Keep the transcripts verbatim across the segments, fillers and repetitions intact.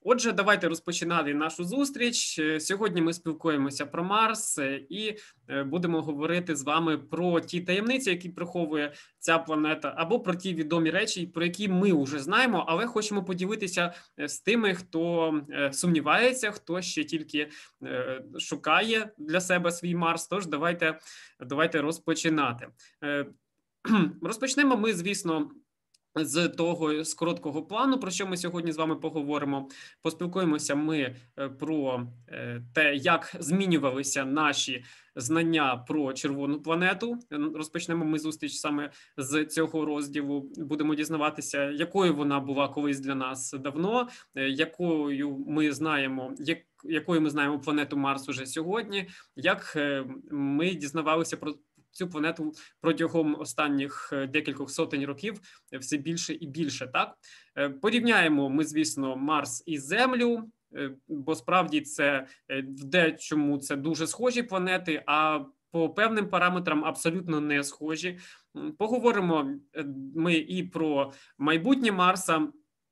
Отже, давайте розпочинати нашу зустріч. Сьогодні ми спілкуємося про Марс і будемо говорити з вами про ті таємниці, які приховує ця планета, або про ті відомі речі, про які ми вже знаємо, але хочемо поділитися з тими, хто сумнівається, хто ще тільки шукає для себе свій Марс. Тож давайте, давайте розпочинати. Розпочнемо ми, звісно, з того, з короткого плану, про що ми сьогодні з вами поговоримо. Поспілкуємося ми про те, як змінювалися наші знання про червону планету. Розпочнемо ми зустріч саме з цього розділу. Будемо дізнаватися, якою вона була колись для нас давно, якою ми знаємо, як, якою ми знаємо планету Марс уже сьогодні, як ми дізнавалися про цю планету протягом останніх декількох сотень років все більше і більше. Так? Порівняємо ми, звісно, Марс і Землю, бо справді це в дечому це дуже схожі планети, а по певним параметрам абсолютно не схожі. Поговоримо ми і про майбутнє Марса.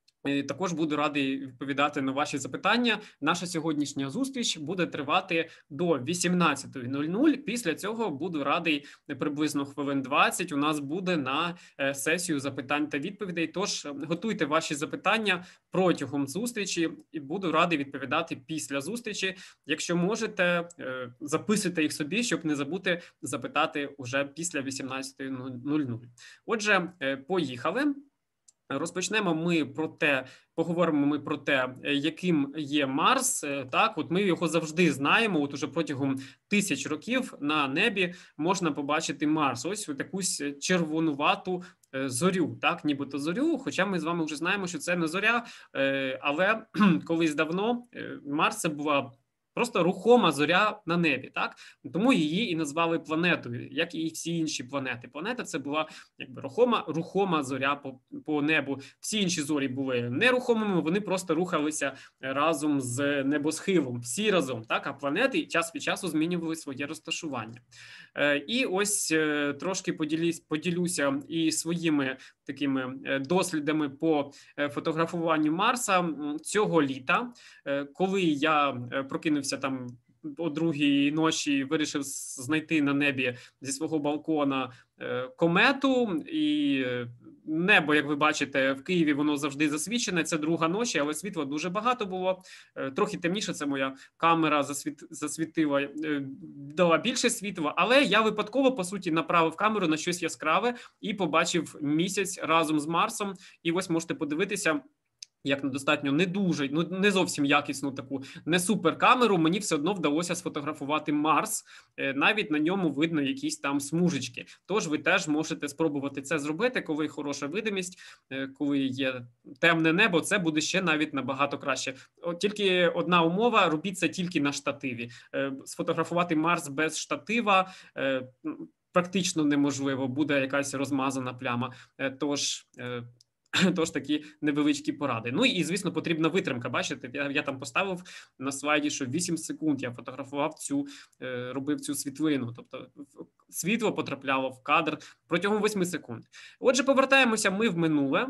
І також буду радий відповідати на ваші запитання. Наша сьогоднішня зустріч буде тривати до вісімнадцятої нуль нуль. Після цього буду радий приблизно хвилин двадцять у нас буде на сесію запитань та відповідей. Тож готуйте ваші запитання протягом зустрічі і буду радий відповідати після зустрічі. Якщо можете, записуйте їх собі, щоб не забути запитати уже після вісімнадцятої нуль нуль. Отже, поїхали. Розпочнемо ми про те, поговоримо ми про те, яким є Марс. Так, от ми його завжди знаємо. От уже протягом тисяч років на небі можна побачити Марс. Ось якусь червонувату зорю, так, нібито зорю. Хоча ми з вами вже знаємо, що це не зоря, але колись давно Марс це була просто рухома зоря на небі, так? Тому її і назвали планетою, як і всі інші планети. Планета – це була якби рухома, рухома зоря по, по небу. Всі інші зорі були нерухомими, вони просто рухалися разом з небосхилом, всі разом, так? А планети час від часу змінювали своє розташування. І ось трошки поділюсь, поділюся і своїми такими дослідами по фотографуванню Марса цього літа, коли я прокинувся там о другій ночі, вирішив знайти на небі зі свого балкона комету, і небо, як ви бачите, в Києві воно завжди засвічене, це друга ночі, але світла дуже багато було, трохи темніше, це моя камера засвіт, засвітила, дала більше світла, але я випадково, по суті, направив камеру на щось яскраве і побачив місяць разом з Марсом, і ось можете подивитися, як на достатньо не дуже, ну не зовсім якісну таку, не супер камеру, мені все одно вдалося сфотографувати Марс, навіть на ньому видно якісь там смужечки. Тож ви теж можете спробувати це зробити, коли хороша видимість, коли є темне небо, це буде ще навіть набагато краще. От тільки одна умова, робіть це тільки на штативі. Сфотографувати Марс без штатива практично неможливо, буде якась розмазана пляма. Тож... Тож такі невеличкі поради. Ну і, звісно, потрібна витримка. Бачите, я, я там поставив на слайді, що вісім секунд я фотографував цю, робив цю світлину. Тобто світло потрапляло в кадр протягом восьми секунд. Отже, повертаємося ми в минуле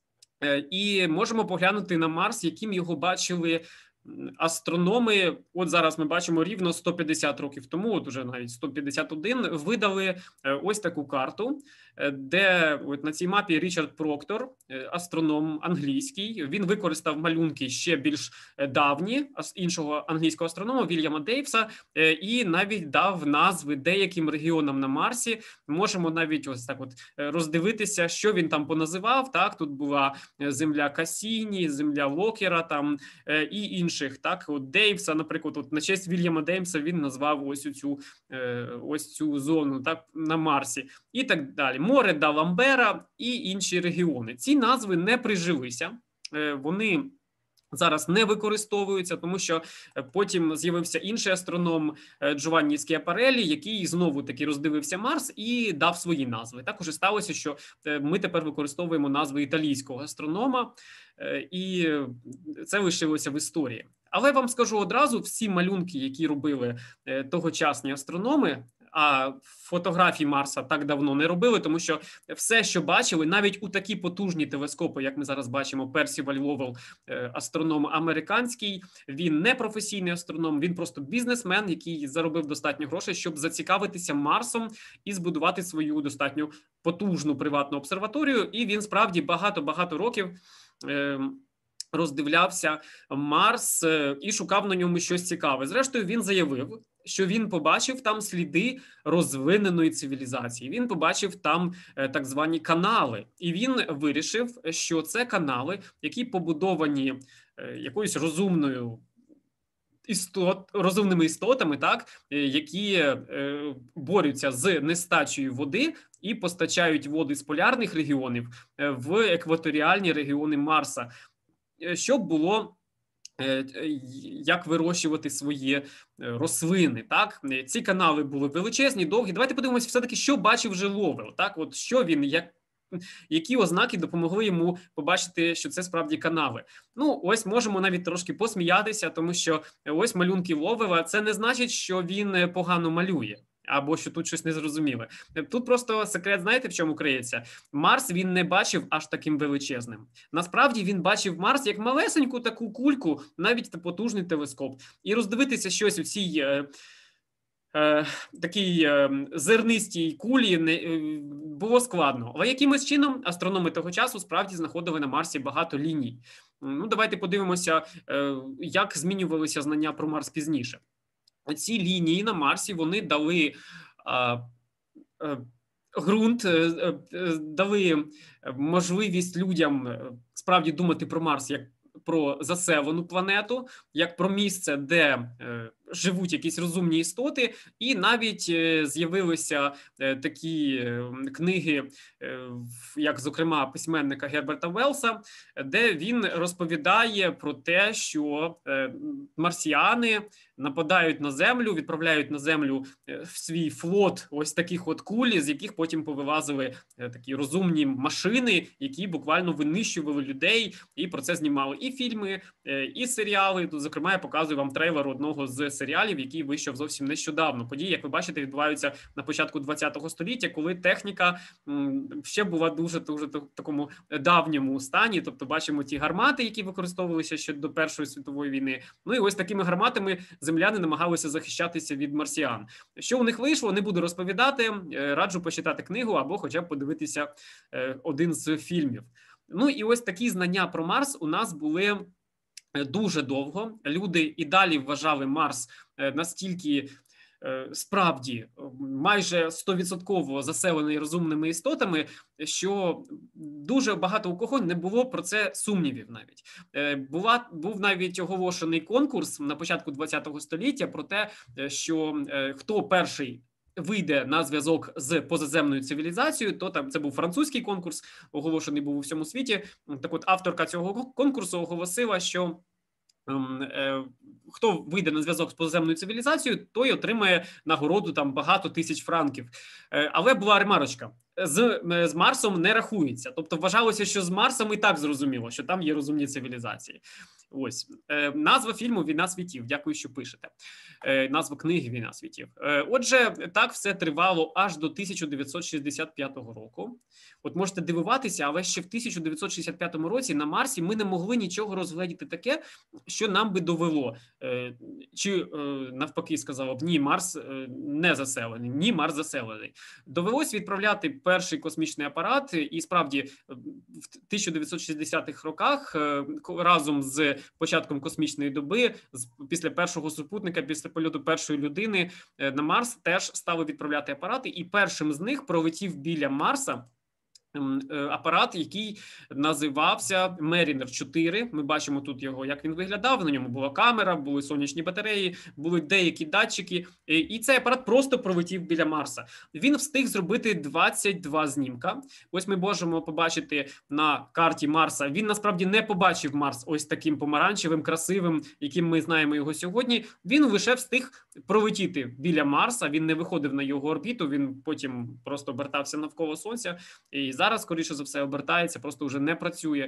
і можемо поглянути на Марс, яким його бачили астрономи. От зараз ми бачимо рівно сто п'ятдесят років тому, от уже навіть сто п'ятдесят один, видали ось таку карту, де от на цій мапі Річард Проктор, астроном англійський, він використав малюнки ще більш давні іншого англійського астронома Вільяма Дейвса і навіть дав назви деяким регіонам на Марсі. Можемо навіть ось так от роздивитися, що він там поназивав. Так, тут була земля Касіні, земля Локера там і інших. Так, от Дейвса, наприклад, от на честь Вільяма Дейвса він назвав ось цю ось цю зону, так, на Марсі і так далі. Море да Ламбера і інші регіони. Ці назви не прижилися, вони зараз не використовуються, тому що потім з'явився інший астроном Джованні Скіапареллі, який знову-таки роздивився Марс і дав свої назви. Так уже сталося, що ми тепер використовуємо назви італійського астронома, і це лишилося в історії. Але вам скажу одразу, всі малюнки, які робили тогочасні астрономи, а фотографій Марса так давно не робили, тому що все, що бачили, навіть у такі потужні телескопи, як ми зараз бачимо, Персіваль Ловел, астроном американський, він не професійний астроном, він просто бізнесмен, який заробив достатньо грошей, щоб зацікавитися Марсом і збудувати свою достатньо потужну приватну обсерваторію. І він справді багато-багато років роздивлявся Марс і шукав на ньому щось цікаве. Зрештою, він заявив, що він побачив там сліди розвиненої цивілізації. Він побачив там так звані канали. І він вирішив, що це канали, які побудовані якоюсь розумною істот, розумними істотами, так, які е, борються з нестачею води і постачають воду з полярних регіонів в екваторіальні регіони Марса, щоб було як вирощувати свої рослини, так? Ці канали були величезні, довгі. Давайте подивимося все-таки, що бачив вже Ловел, так? От що він, як, які ознаки допомогли йому побачити, що це справді канали. Ну, ось можемо навіть трошки посміятися, тому що ось малюнки Ловела, це не значить, що він погано малює. Або що тут щось незрозуміле. Тут просто секрет, знаєте, в чому криється? Марс він не бачив аж таким величезним. Насправді він бачив Марс як малесеньку таку кульку, навіть потужний телескоп. І роздивитися щось у цій е, е, такій е, зернистій кулі не, е, було складно. Але якимось чином астрономи того часу справді знаходили на Марсі багато ліній. Ну, давайте подивимося, е, як змінювалися знання про Марс пізніше. Ці лінії на Марсі, вони дали а, а, ґрунт, а, а, дали можливість людям справді думати про Марс як про заселену планету, як про місце, де е, живуть якісь розумні істоти, і навіть е, з'явилися е, такі е, книги, е, як, зокрема, письменника Герберта Велса, де він розповідає про те, що е, марсіани нападають на Землю, відправляють на Землю в свій флот ось таких от куль, з яких потім повилазили такі розумні машини, які буквально винищували людей, і про це знімали і фільми, і серіали. Тут, зокрема, я показую вам трейлер одного з серіалів, який вийшов зовсім нещодавно. Події, як ви бачите, відбуваються на початку ХХ століття, коли техніка ще була дуже-дуже в такому давньому стані. Тобто бачимо ті гармати, які використовувалися ще до Першої світової війни. Ну і ось такими гарматами земляни намагалися захищатися від марсіан. Що у них вийшло, не буду розповідати, раджу почитати книгу або хоча б подивитися один з фільмів. Ну і ось такі знання про Марс у нас були дуже довго. Люди і далі вважали Марс настільки справді майже сто відсотків заселений розумними істотами, що дуже багато у кого не було про це сумнівів навіть. Була, був навіть оголошений конкурс на початку ХХ століття про те, що хто перший вийде на зв'язок з позаземною цивілізацією, то там це був французький конкурс, оголошений був у всьому світі. Так от авторка цього конкурсу оголосила, що хто вийде на зв'язок з позаземною цивілізацією, той отримає нагороду там багато тисяч франків. Але була ремарочка. З, з Марсом не рахується. Тобто вважалося, що з Марсом і так зрозуміло, що там є розумні цивілізації. Ось. Е, назва фільму «Війна світів». Дякую, що пишете. Е, назва книги «Війна світів». Е, отже, так все тривало аж до тисяча дев'ятсот шістдесят п'ятого року. От можете дивуватися, але ще в тисяча дев'ятсот шістдесят п'ятому році на Марсі ми не могли нічого розгледіти таке, що нам би довело. Е, чи е, навпаки сказало б, ні, Марс е, не заселений, ні, Марс заселений. Довелось відправляти перший космічний апарат, і справді в тисяча дев'ятсот шістдесятих роках е, разом з початком космічної доби, після першого супутника, після польоту першої людини на Марс теж стали відправляти апарати, і першим з них пролетів біля Марса апарат, який називався Марінер чотири. Ми бачимо тут його, як він виглядав. На ньому була камера, були сонячні батареї, були деякі датчики. І цей апарат просто пролетів біля Марса. Він встиг зробити двадцять два знімка. Ось ми можемо побачити на карті Марса. Він насправді не побачив Марс ось таким помаранчевим, красивим, яким ми знаємо його сьогодні. Він лише встиг пролетіти біля Марса. Він не виходив на його орбіту, він потім просто обертався навколо Сонця. І зараз, скоріше за все, обертається, просто вже не працює.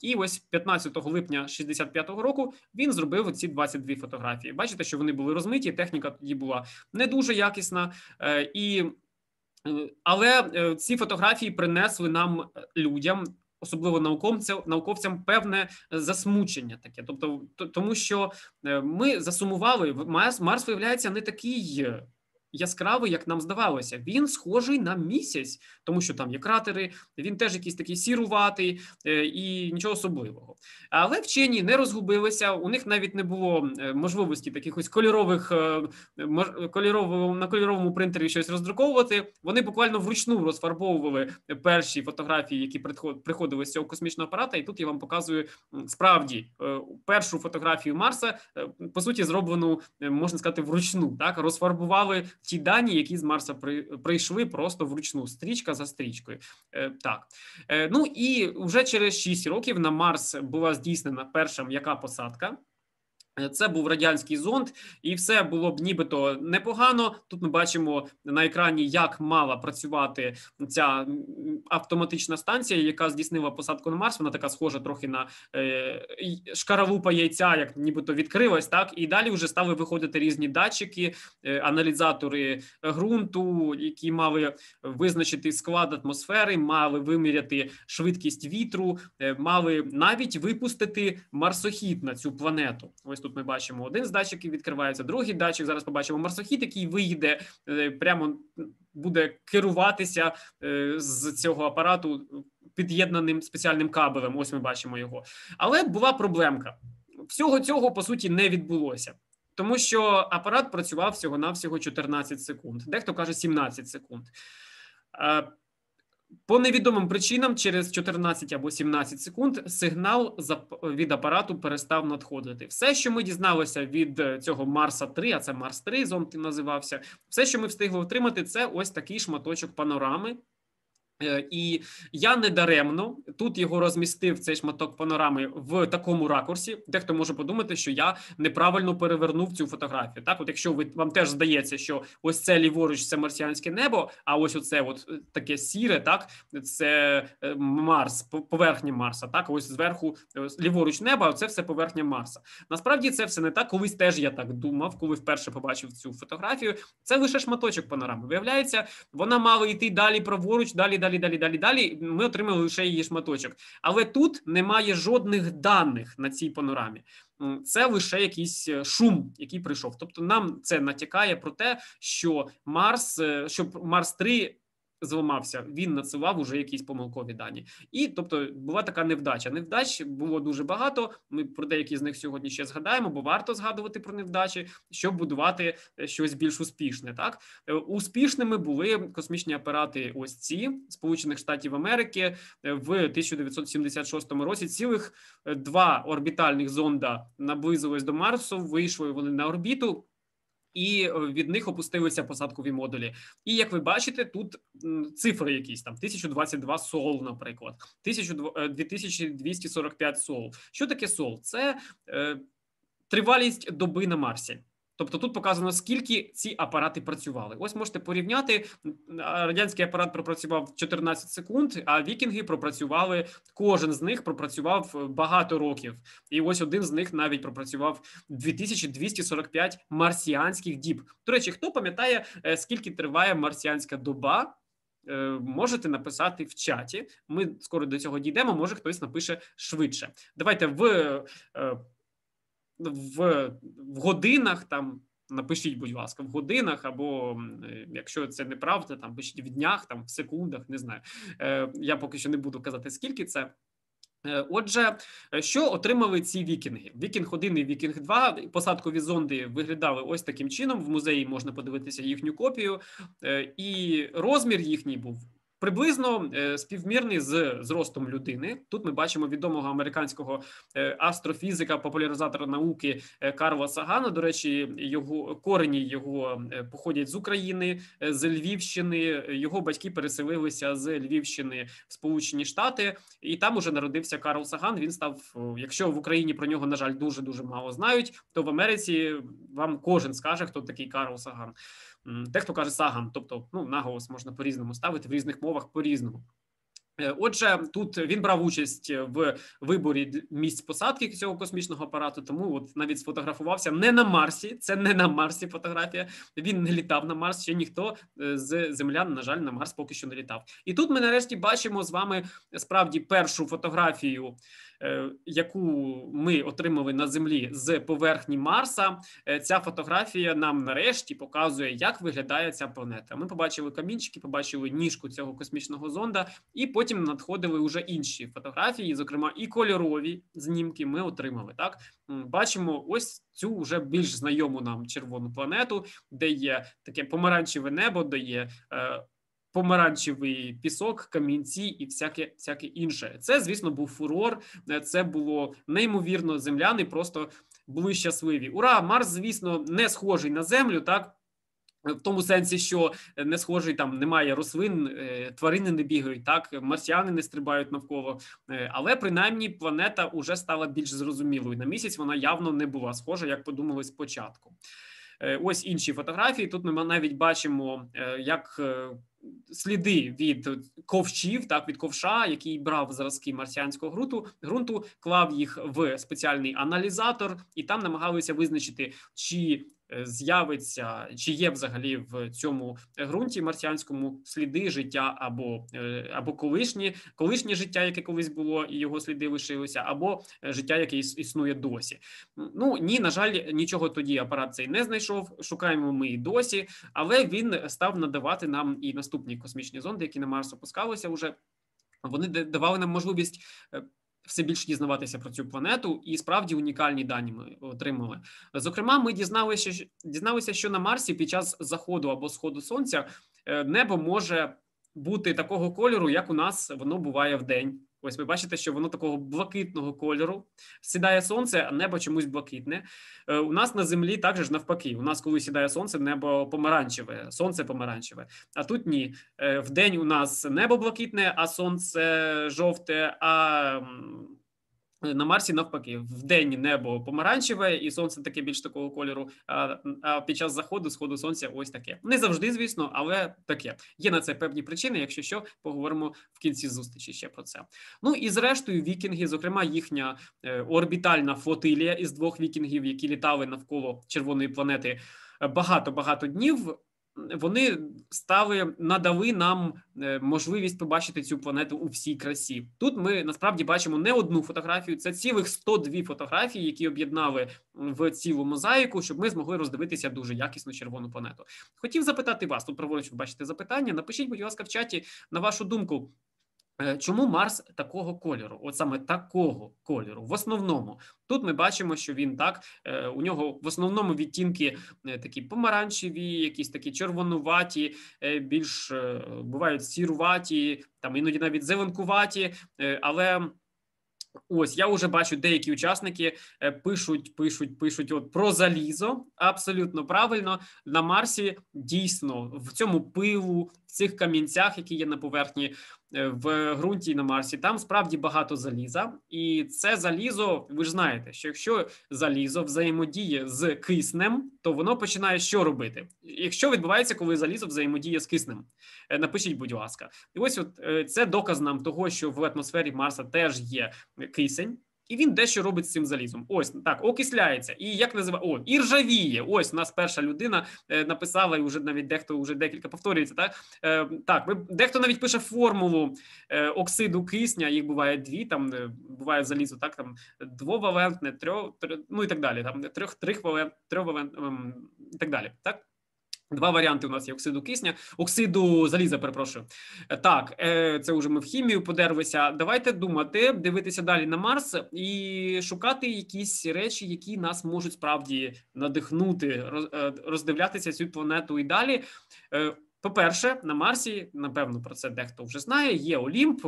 І ось п'ятнадцятого липня шістдесят п'ятого року він зробив ці двадцять дві фотографії. Бачите, що вони були розмиті, техніка тоді була не дуже якісна, і але ці фотографії принесли нам, людям, особливо науковцям, науковцям, певне засмучення таке. Тобто, тому що ми засумували, Марс, Марс виявляється не такий яскравий, як нам здавалося. Він схожий на місяць, тому що там є кратери, він теж якийсь такий сіруватий і нічого особливого. Але вчені не розгубилися, у них навіть не було можливості таких ось кольорових, кольорового, на кольоровому принтері щось роздруковувати. Вони буквально вручну розфарбовували перші фотографії, які приходили з цього космічного апарата, і тут я вам показую справді першу фотографію Марса, по суті, зроблену, можна сказати, вручну, так, розфарбували ті дані, які з Марса при, прийшли просто вручну, стрічка за стрічкою. Е, так. Е, ну і вже через шість років на Марс була здійснена перша м'яка посадка. Це був радянський зонд, і все було б нібито непогано. Тут ми бачимо на екрані, як мала працювати ця автоматична станція, яка здійснила посадку на Марс. Вона така схожа трохи на е, шкаралупа яйця, як нібито відкрилась, так? І далі вже стали виходити різні датчики, е, аналізатори ґрунту, які мали визначити склад атмосфери, мали виміряти швидкість вітру, е, мали навіть випустити марсохід на цю планету. Ось тут ми бачимо, один з датчиків відкривається, другий датчик, зараз побачимо марсохід, який вийде, прямо буде керуватися з цього апарату під'єднаним спеціальним кабелем, ось ми бачимо його. Але була проблемка. Всього цього, по суті, не відбулося. Тому що апарат працював всього-навсього чотирнадцять секунд, дехто каже сімнадцять секунд. По невідомим причинам через чотирнадцять або сімнадцять секунд сигнал від апарату перестав надходити. Все, що ми дізналися від цього Марса три, а це Марс три зонд називався, все, що ми встигли отримати, це ось такий шматочок панорами. І я недаремно тут його розмістив, цей шматок панорами, в такому ракурсі. Дехто може подумати, що я неправильно перевернув цю фотографію. Так, от якщо ви, вам теж здається, що ось це ліворуч – це марсіанське небо, а ось оце от таке сіре, так, це Марс, поверхня Марса, так, ось зверху ліворуч небо, а це все поверхня Марса. Насправді це все не так, колись теж я так думав, коли вперше побачив цю фотографію. Це лише шматочок панорами. Виявляється, вона мала йти далі праворуч, далі, далі, далі, далі, далі, ми отримали лише її шматочок. Але тут немає жодних даних на цій панорамі. Це лише якийсь шум, який прийшов. Тобто нам це натякає про те, що Марс, що Марс три зламався, він надсилав уже якісь помилкові дані. І, тобто, була така невдача. Невдач було дуже багато, ми про деякі з них сьогодні ще згадаємо, бо варто згадувати про невдачі, щоб будувати щось більш успішне. Так? Успішними були космічні апарати ось ці, Сполучених Штатів Америки, в тисяча дев'ятсот сімдесят шостому році цілих два орбітальних зонда наблизились до Марсу, вийшли вони на орбіту, і від них опустилися посадкові модулі. І, як ви бачите, тут цифри якісь, там, тисяча двадцять два сол, наприклад, дві тисячі двісті сорок п'ять сол. Що таке сол? Це е, тривалість доби на Марсі. Тобто тут показано, скільки ці апарати працювали. Ось можете порівняти, радянський апарат пропрацював чотирнадцять секунд, а вікінги пропрацювали, кожен з них пропрацював багато років. І ось один з них навіть пропрацював дві тисячі двісті сорок п'ять марсіанських діб. До речі, хто пам'ятає, скільки триває марсіанська доба? Можете написати в чаті. Ми скоро до цього дійдемо, може хтось напише швидше. Давайте в... В, в годинах, там, напишіть, будь ласка, в годинах, або, якщо це неправда, там, пишіть в днях, там, в секундах, не знаю. Е, я поки що не буду казати, скільки це. Е, отже, що отримали ці вікінги? Вікінг один і Вікінг два, посадкові зонди виглядали ось таким чином, в музеї можна подивитися їхню копію, е, і розмір їхній був приблизно е, співмірний з зростом людини. Тут ми бачимо відомого американського е, астрофізика, популяризатора науки е, Карла Сагана. До речі, його корені його е, походять з України, е, з Львівщини. Його батьки переселилися з Львівщини в Сполучені Штати, і там уже народився Карл Саган. Він став, якщо в Україні про нього, на жаль, дуже-дуже мало знають, то в Америці вам кожен скаже, хто такий Карл Саган. Дехто каже Саган, тобто, ну, наголос можна по-різному ставити, в різних мовах по-різному. Отже, тут він брав участь в виборі місць посадки цього космічного апарату, тому от навіть сфотографувався не на Марсі, це не на Марсі фотографія, він не літав на Марс, ще ніхто з землян, на жаль, на Марс поки що не літав. І тут ми нарешті бачимо з вами справді першу фотографію, яку ми отримали на Землі з поверхні Марса. Ця фотографія нам нарешті показує, як виглядає ця планета. Ми побачили камінчики, побачили ніжку цього космічного зонда, і потім надходили вже інші фотографії, зокрема і кольорові знімки ми отримали. Так, бачимо ось цю вже більш знайому нам червону планету, де є таке помаранчеве небо, де є е, помаранчевий пісок, камінці і всяке, всяке інше. Це, звісно, був фурор, це було неймовірно, земляни просто були щасливі. Ура, Марс, звісно, не схожий на Землю, так? В тому сенсі, що не схожий, там немає рослин, тварини не бігають, так, марсіани не стрибають навколо, але принаймні планета вже стала більш зрозумілою. На місяць вона явно не була схожа, як подумали спочатку. Ось інші фотографії. Тут ми навіть бачимо, як сліди від ковшів, так, від ковша, який брав зразки марсіанського ґрунту, ґрунту, клав їх в спеціальний аналізатор, і там намагалися визначити, чи з'явиться, чи є взагалі в цьому ґрунті марсіанському сліди життя або, або колишнє, колишнє життя, яке колись було, і його сліди лишилися, або життя, яке існує досі. Ну, ні, на жаль, нічого тоді апарат цей не знайшов, шукаємо ми і досі, але він став надавати нам і наступні космічні зонди, які на Марс опускалися вже, вони давали нам можливість все більше дізнаватися про цю планету, і справді унікальні дані ми отримали. Зокрема, ми дізналися, дізналися, що на Марсі під час заходу або сходу Сонця небо може бути такого кольору, як у нас воно буває вдень. Ось ви бачите, що воно такого блакитного кольору. Сідає сонце, а небо чомусь блакитне. У нас на Землі також навпаки. У нас, коли сідає сонце, небо помаранчеве, сонце помаранчеве. А тут ні. Вдень у нас небо блакитне, а сонце жовте, а на Марсі навпаки. Вдень небо помаранчеве і сонце таке більш такого кольору, а, а під час заходу, сходу сонця ось таке. Не завжди, звісно, але таке. Є на це певні причини, якщо що, поговоримо в кінці зустрічі ще про це. Ну і зрештою вікінги, зокрема їхня е, орбітальна флотилія із двох вікінгів, які літали навколо червоної планети багато-багато днів, вони стали, надали нам можливість побачити цю планету у всій красі. Тут ми насправді бачимо не одну фотографію, це цілих сто дві фотографії, які об'єднали в цілу мозаїку, щоб ми змогли роздивитися дуже якісну червону планету. Хотів запитати вас, тут праворуч ви бачите запитання, напишіть, будь ласка, в чаті, на вашу думку, чому Марс такого кольору, от саме такого кольору, в основному? Тут ми бачимо, що він так, у нього в основному відтінки такі помаранчеві, якісь такі червонуваті, більш бувають сіруваті, там іноді навіть зеленкуваті, але ось, я вже бачу, деякі учасники пишуть, пишуть, пишуть от про залізо, абсолютно правильно, на Марсі дійсно в цьому пилу, в цих камінцях, які є на поверхні в ґрунті на Марсі, там справді багато заліза, і це залізо, ви ж знаєте, що якщо залізо взаємодіє з киснем, то воно починає що робити? Якщо відбувається, коли залізо взаємодіє з киснем? Напишіть, будь ласка. І ось от це доказ нам того, що в атмосфері Марса теж є кисень, і він дещо робить з цим залізом. Ось, так, окисляється. І як називає? О, і ржавіє. Ось, у нас перша людина е, написала, і вже навіть дехто вже декілька повторюється, так? Е, так, ви, дехто навіть пише формулу е, оксиду кисня, їх буває дві, там, е, буває залізо, так, там, двовалентне, трьох, трьох, ну і так далі, там, трьох, трьохвалент, трьохвалент, е, і так далі, так? Два варіанти у нас є оксиду кисня, оксиду заліза, перепрошую. Так, це вже ми в хімію подерлися. Давайте думати, дивитися далі на Марс і шукати якісь речі, які нас можуть справді надихнути, роздивлятися цю планету і далі. По-перше, на Марсі, напевно, про це дехто вже знає, є Олімп.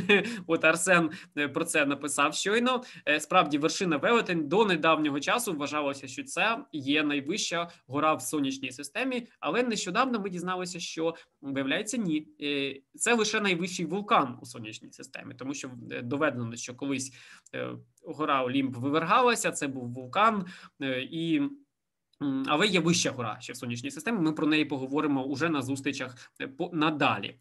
От Арсен про це написав щойно. Справді, вершина Велетень до недавнього часу вважалося, що це є найвища гора в сонячній системі, але нещодавно ми дізналися, що, виявляється, ні. Це лише найвищий вулкан у сонячній системі, тому що доведено, що колись гора Олімп вивергалася, це був вулкан, і Але є вища гора ще в сонячній системі. Ми про неї поговоримо уже на зустрічах надалі.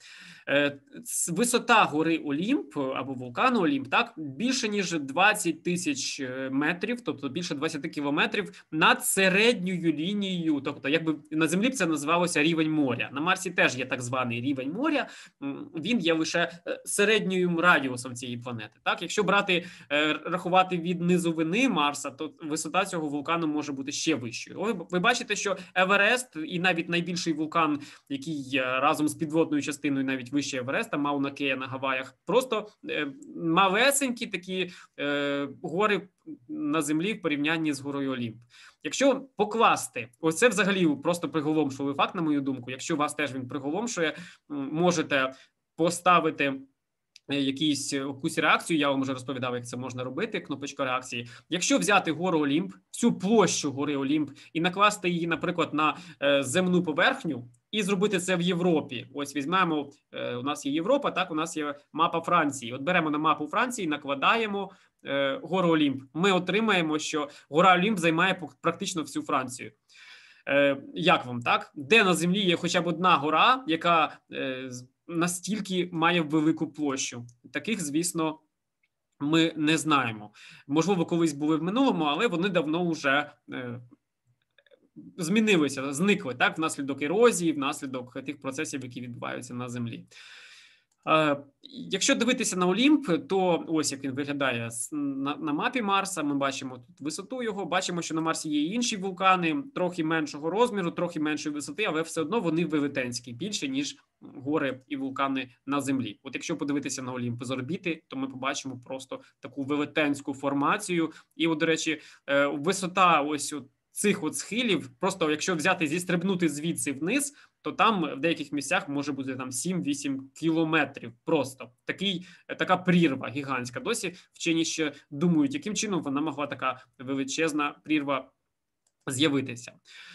Висота гори Олімп або вулкану Олімп так більше ніж двадцять тисяч метрів, тобто більше двадцять кілометрів над середньою лінією. Тобто, якби на Землі це називалося рівень моря. На Марсі теж є так званий рівень моря. Він є лише середньою радіусом цієї планети. Так, якщо брати рахувати від низовини Марса, то висота цього вулкану може бути ще вищою. Ви бачите, що Еверест і навіть найбільший вулкан, який разом з підводною частиною навіть вище Евереста, Мауна Кея на Гаваях, просто малесенькі такі е, гори на Землі в порівнянні з горою Олімп. Якщо покласти, ось це взагалі просто приголомшливий факт, на мою думку, якщо вас теж він приголомшує, можете поставити якісь, якусь реакцію, я вам вже розповідав, як це можна робити, кнопочка реакції. Якщо взяти гору Олімп, всю площу гори Олімп і накласти її, наприклад, на е, земну поверхню і зробити це в Європі. Ось візьмемо, е, у нас є Європа, так, у нас є мапа Франції. От беремо на мапу Франції, накладаємо е, гору Олімп. Ми отримаємо, що гора Олімп займає практично всю Францію. Е, як вам, так? Де на землі є хоча б одна гора, яка е, настільки має велику площу? Таких, звісно, ми не знаємо. Можливо, колись були в минулому, але вони давно вже е, змінилися, зникли, так, внаслідок ерозії, внаслідок тих процесів, які відбуваються на землі. Е, якщо дивитися на Олімп, то ось як він виглядає на, на мапі Марса. Ми бачимо тут висоту його, бачимо, що на Марсі є і інші вулкани, трохи меншого розміру, трохи меншої висоти, але все одно вони велетенські, більше, ніж гори і вулкани на Землі. От якщо подивитися на Олімп з орбіти, то ми побачимо просто таку велетенську формацію. І, от, до речі, е, висота ось от цих от схилів, просто якщо взяти, зістрибнути звідси вниз, то там в деяких місцях може бути там сім-вісім кілометрів. Просто такий, така прірва гігантська. Досі вчені ще думають, яким чином вона могла така величезна прірва з'явитися.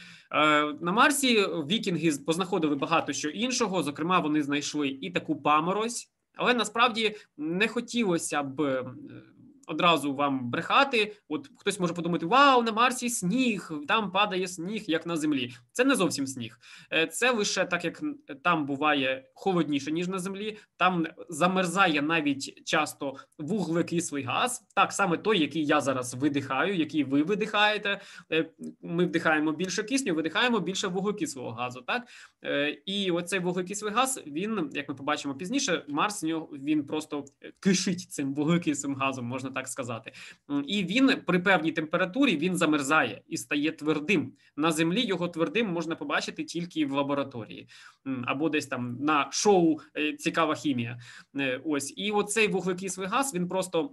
На Марсі вікінги познаходили багато що іншого, зокрема вони знайшли і таку паморозь, але насправді не хотілося б одразу вам брехати. От хтось може подумати: вау, на Марсі сніг, там падає сніг, як на Землі. Це не зовсім сніг. Це лише так, як там буває холодніше, ніж на Землі. Там замерзає навіть часто вуглекислий газ, так, саме той, який я зараз видихаю, який ви видихаєте. Ми вдихаємо більше кисню, видихаємо більше вуглекислого газу, так? І оцей вуглекислий газ, він, як ми побачимо пізніше, Марс, він просто кишить цим вуглекислим газом, можна так сказати. І він при певній температурі він замерзає і стає твердим. На Землі його твердим можна побачити тільки в лабораторії або десь там на шоу «Цікава хімія». Ось. І оцей вуглекислий газ, він просто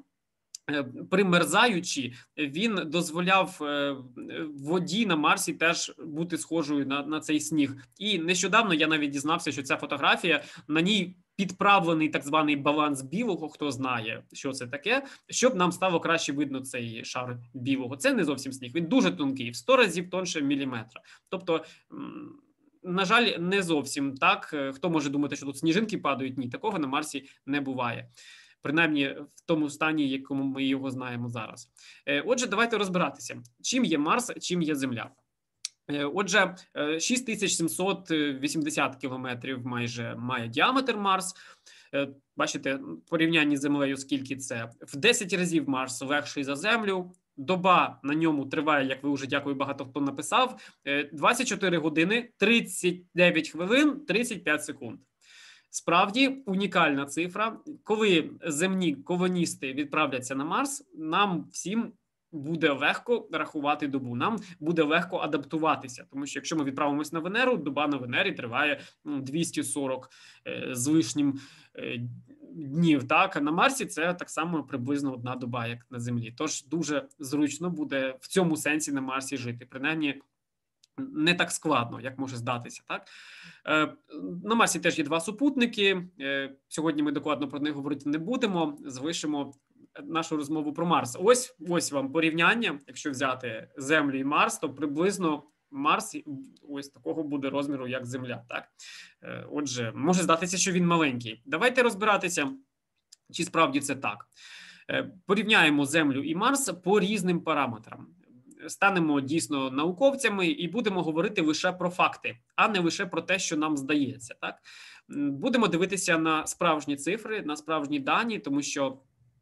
примерзаючи, він дозволяв воді на Марсі теж бути схожою на, на цей сніг. І нещодавно я навіть дізнався, що ця фотографія, на ній підправлений так званий баланс білого, хто знає, що це таке, щоб нам стало краще видно цей шар білого. Це не зовсім сніг, він дуже тонкий, в сто разів тонше міліметра. Тобто, на жаль, не зовсім так. Хто може думати, що тут сніжинки падають? Ні, такого на Марсі не буває. Принаймні в тому стані, якому ми його знаємо зараз. Отже, давайте розбиратися, чим є Марс, чим є Земля. Отже, шість тисяч сімсот вісімдесят кілометрів майже має діаметр Марс. Бачите, в порівнянні з Землею, скільки це? В десять разів Марс легший за Землю. Доба на ньому триває, як ви вже, дякую, багато хто написав, двадцять чотири години, тридцять дев'ять хвилин, тридцять п'ять секунд. Справді унікальна цифра. Коли земні колоністи відправляться на Марс, нам всім буде легко рахувати добу, нам буде легко адаптуватися. Тому що якщо ми відправимось на Венеру, доба на Венері триває двісті сорок е, з лишнім е, днів. Так? А на Марсі це так само приблизно одна доба, як на Землі. Тож дуже зручно буде в цьому сенсі на Марсі жити. Принаймні, не так складно, як може здатися. Так? Е, на Марсі теж є два супутники. Е, сьогодні ми докладно про них говорити не будемо. Залишимо нашу розмову про Марс. Ось, ось вам порівняння. Якщо взяти Землю і Марс, то приблизно Марс ось такого буде розміру, як Земля. Так? Е, отже, може здатися, що він маленький. Давайте розбиратися, чи справді це так. Е, порівняємо Землю і Марс по різним параметрам. станемо дійсно науковцями і будемо говорити лише про факти, а не лише про те, що нам здається. Так? Будемо дивитися на справжні цифри, на справжні дані, тому що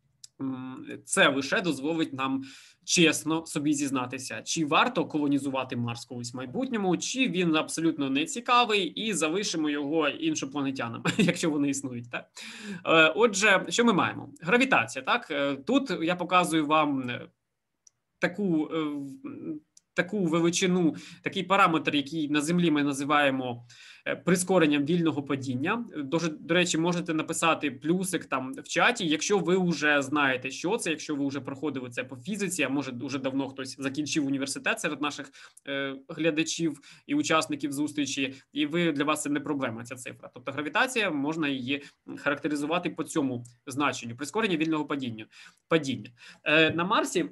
це лише дозволить нам чесно собі зізнатися, чи варто колонізувати Марс колись в майбутньому, чи він абсолютно не цікавий, і залишимо його іншопланетянам, якщо вони існують. Так? Отже, що ми маємо? Гравітація. Так? Тут я показую вам таку, таку величину, такий параметр, який на Землі ми називаємо прискоренням вільного падіння. До, до речі, можете написати плюсик там в чаті, якщо ви вже знаєте, що це, якщо ви вже проходили це по фізиці, а може дуже давно хтось закінчив університет серед наших е, глядачів і учасників зустрічі, і ви, для вас це не проблема, ця цифра. Тобто гравітація, можна її характеризувати по цьому значенню, прискорення вільного падіння. падіння. Е, на Марсі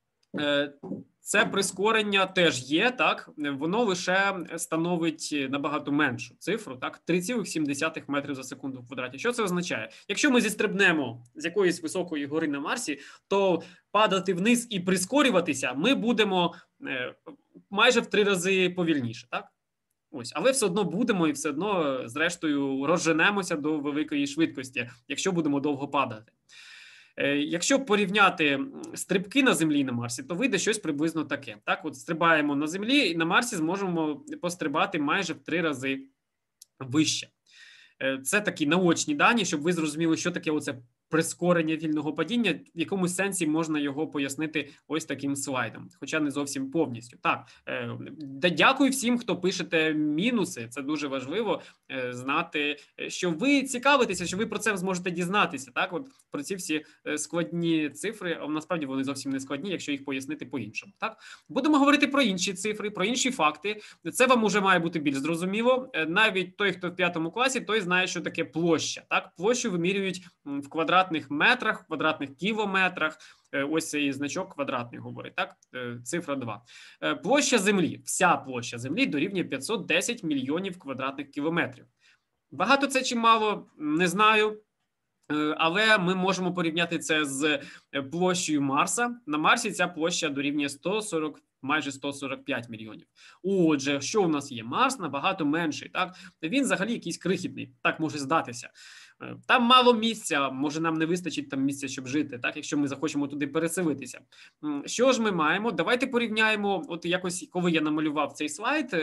е, це прискорення теж є, так, воно лише становить набагато меншу цифру, так, три цілих сім десятих метрів за секунду в квадраті. Що це означає? Якщо ми зістрибнемо з якоїсь високої гори на Марсі, то падати вниз і прискорюватися ми будемо е, майже в три рази повільніше, так? Ось, але все одно будемо і все одно, зрештою, розженемося до великої швидкості, якщо будемо довго падати. Якщо порівняти стрибки на Землі і на Марсі, то вийде щось приблизно таке. Так, от стрибаємо на Землі і на Марсі зможемо пострибати майже в три рази вище. Це такі наочні дані, щоб ви зрозуміли, що таке оце прискорення вільного падіння. В якомусь сенсі можна його пояснити ось таким слайдом, хоча не зовсім повністю. Так, дякую всім, хто пишете мінуси. Це дуже важливо знати, що ви цікавитеся, що ви про це зможете дізнатися. Так, от про ці всі складні цифри, а насправді вони зовсім не складні, якщо їх пояснити по-іншому. Так, будемо говорити про інші цифри, про інші факти. Це вам уже має бути більш зрозуміло. Навіть той, хто в п'ятому класі, той знає, що таке площа. Так, площу вимірюють в квадратних метрах, квадратних кілометрах. Ось цей значок квадратний говорить, так? Цифра два. Площа Землі, вся площа Землі дорівнює п'ятсот десять мільйонів квадратних кілометрів. Багато це чи мало, не знаю, але ми можемо порівняти це з площею Марса. На Марсі ця площа дорівнює сто сорок, майже сто сорок п'ять мільйонів. Отже, що у нас є? Марс набагато менший, так? Він взагалі якийсь крихітний, так може здатися. Там мало місця, може нам не вистачить там місця, щоб жити, так, якщо ми захочемо туди переселитися. Що ж ми маємо? Давайте порівняємо, от якось, коли я намалював цей слайд,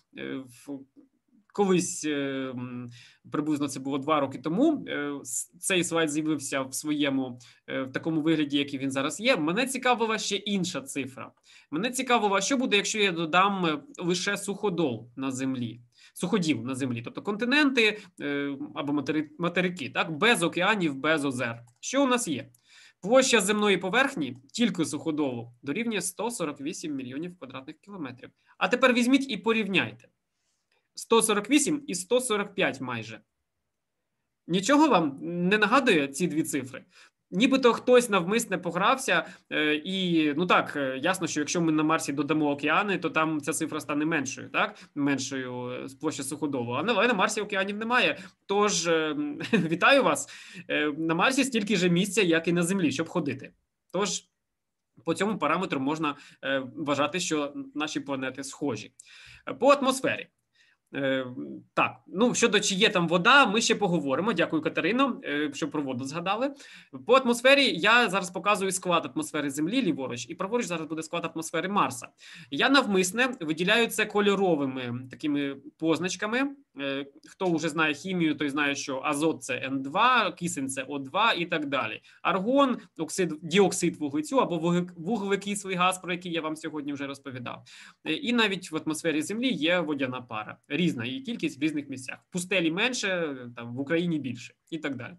колись, приблизно це було два роки тому, цей слайд з'явився в своєму, в такому вигляді, який він зараз є. Мене цікавила ще інша цифра. Мене цікавило, що буде, якщо я додам лише суходол на Землі. Суходіл на Землі, тобто континенти або материки, так, без океанів, без озер. Що у нас є? Площа земної поверхні, тільки суходолу, дорівнює сто сорок вісім мільйонів квадратних кілометрів. А тепер візьміть і порівняйте. сто сорок вісім і сто сорок п'ять майже. Нічого вам не нагадує ці дві цифри? Нібито хтось навмисне погрався, і, ну так, ясно, що якщо ми на Марсі додамо океани, то там ця цифра стане меншою, так? Меншою з площі суходолу. А на Марсі океанів немає. Тож, вітаю вас, на Марсі стільки ж місця, як і на Землі, щоб ходити. Тож, по цьому параметру можна вважати, що наші планети схожі. По атмосфері. Так, ну, щодо чи є там вода, ми ще поговоримо. Дякую, Катерино, що про воду згадали. По атмосфері я зараз показую склад атмосфери Землі ліворуч, і праворуч зараз буде склад атмосфери Марса. Я навмисне виділяю це кольоровими такими позначками. Хто вже знає хімію, той знає, що азот – це ен два, кисень – це о два і так далі. Аргон, оксид, діоксид вуглецю або вуглекислий газ, про який я вам сьогодні вже розповідав. І навіть в атмосфері Землі є водяна пара. Різна її кількість в різних місцях. В пустелі менше, там, в Україні більше і так далі.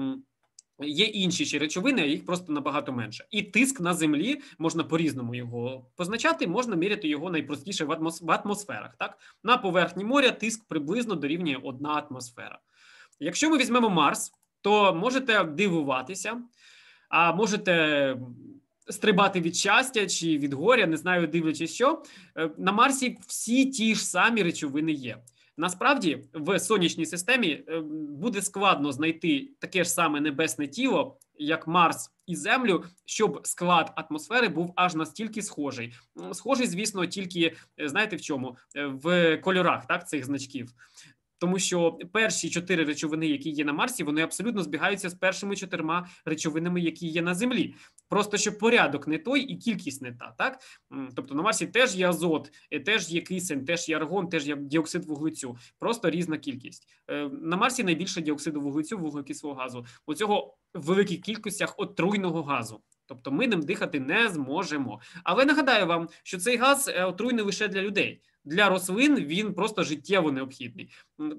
Є інші ще речовини, їх просто набагато менше. І тиск на Землі, можна по-різному його позначати, можна міряти його найпростіше в, атмос... в атмосферах. Так? На поверхні моря тиск приблизно дорівнює одна атмосфера. Якщо ми візьмемо Марс, то можете дивуватися, а можете стрибати від щастя чи від горя, не знаю, дивлячись що. На Марсі всі ті ж самі речовини є. Насправді, в сонячній системі буде складно знайти таке ж саме небесне тіло, як Марс і Землю, щоб склад атмосфери був аж настільки схожий. Схожий, звісно, тільки, знаєте, в чому? В кольорах, так, цих значків. Тому що перші чотири речовини, які є на Марсі, вони абсолютно збігаються з першими чотирма речовинами, які є на Землі. Просто що порядок не той і кількість не та, так? Тобто на Марсі теж є азот, теж є кисень, теж є аргон, теж є діоксид вуглецю. Просто різна кількість. На Марсі найбільше діоксиду вуглецю, вуглекислого газу. У цього в великих кількостях отруйного газу. Тобто ми ним дихати не зможемо. Але нагадаю вам, що цей газ отруйний лише для людей. Для рослин він просто життєво необхідний.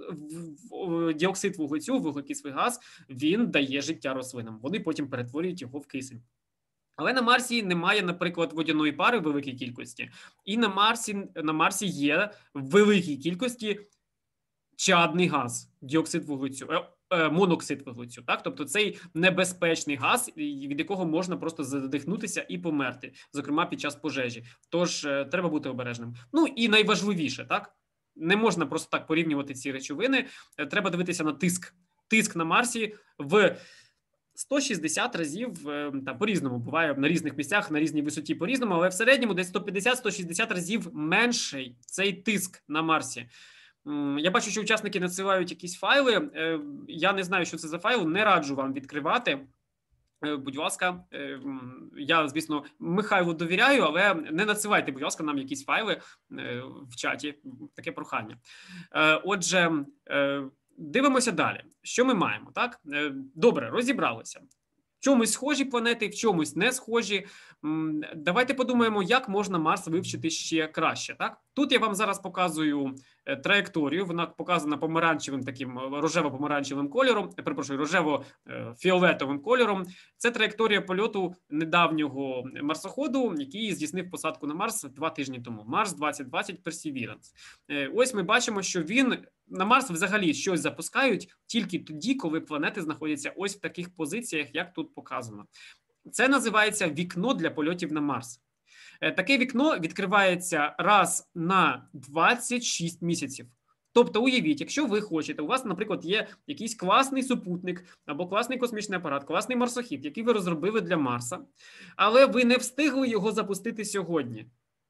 Діоксид вуглецю, вуглекислий газ, він дає життя рослинам. Вони потім перетворюють його в кисень. Але на Марсі немає, наприклад, водяної пари в великій кількості. І на Марсі, на Марсі є в великій кількості чадний газ, діоксид вуглецю, моноксид вуглецю. Так? Тобто цей небезпечний газ, від якого можна просто задихнутися і померти, зокрема під час пожежі. Тож треба бути обережним. Ну і найважливіше, так? Не можна просто так порівнювати ці речовини, треба дивитися на тиск. Тиск на Марсі в сто шістдесят разів, та по-різному буває на різних місцях, на різній висоті по-різному, але в середньому десь сто п'ятдесят - сто шістдесят разів менший цей тиск на Марсі. Я бачу, що учасники надсилають якісь файли. Я не знаю, що це за файл, не раджу вам відкривати. Будь ласка, я, звісно, Михайлу довіряю, але не надсилайте, будь ласка, нам якісь файли в чаті. Таке прохання. Отже, дивимося далі. Що ми маємо, так? Добре, розібралися. В чомусь схожі планети, в чомусь не схожі. Давайте подумаємо, як можна Марс вивчити ще краще. Так? Тут я вам зараз показую траєкторію, вона показана помаранчевим таким рожево-помаранчевим кольором, перепрошую, рожево-фіолетовим кольором. Це траєкторія польоту недавнього марсоходу, який здійснив посадку на Марс два тижні тому. Марс двадцять двадцять Perseverance. Ось ми бачимо, що він на Марс взагалі щось запускають тільки тоді, коли планети знаходяться ось в таких позиціях, як тут показано. Це називається вікно для польотів на Марс. Таке вікно відкривається раз на двадцять шість місяців. Тобто уявіть, якщо ви хочете, у вас, наприклад, є якийсь класний супутник або класний космічний апарат, класний марсохід, який ви розробили для Марса, але ви не встигли його запустити сьогодні.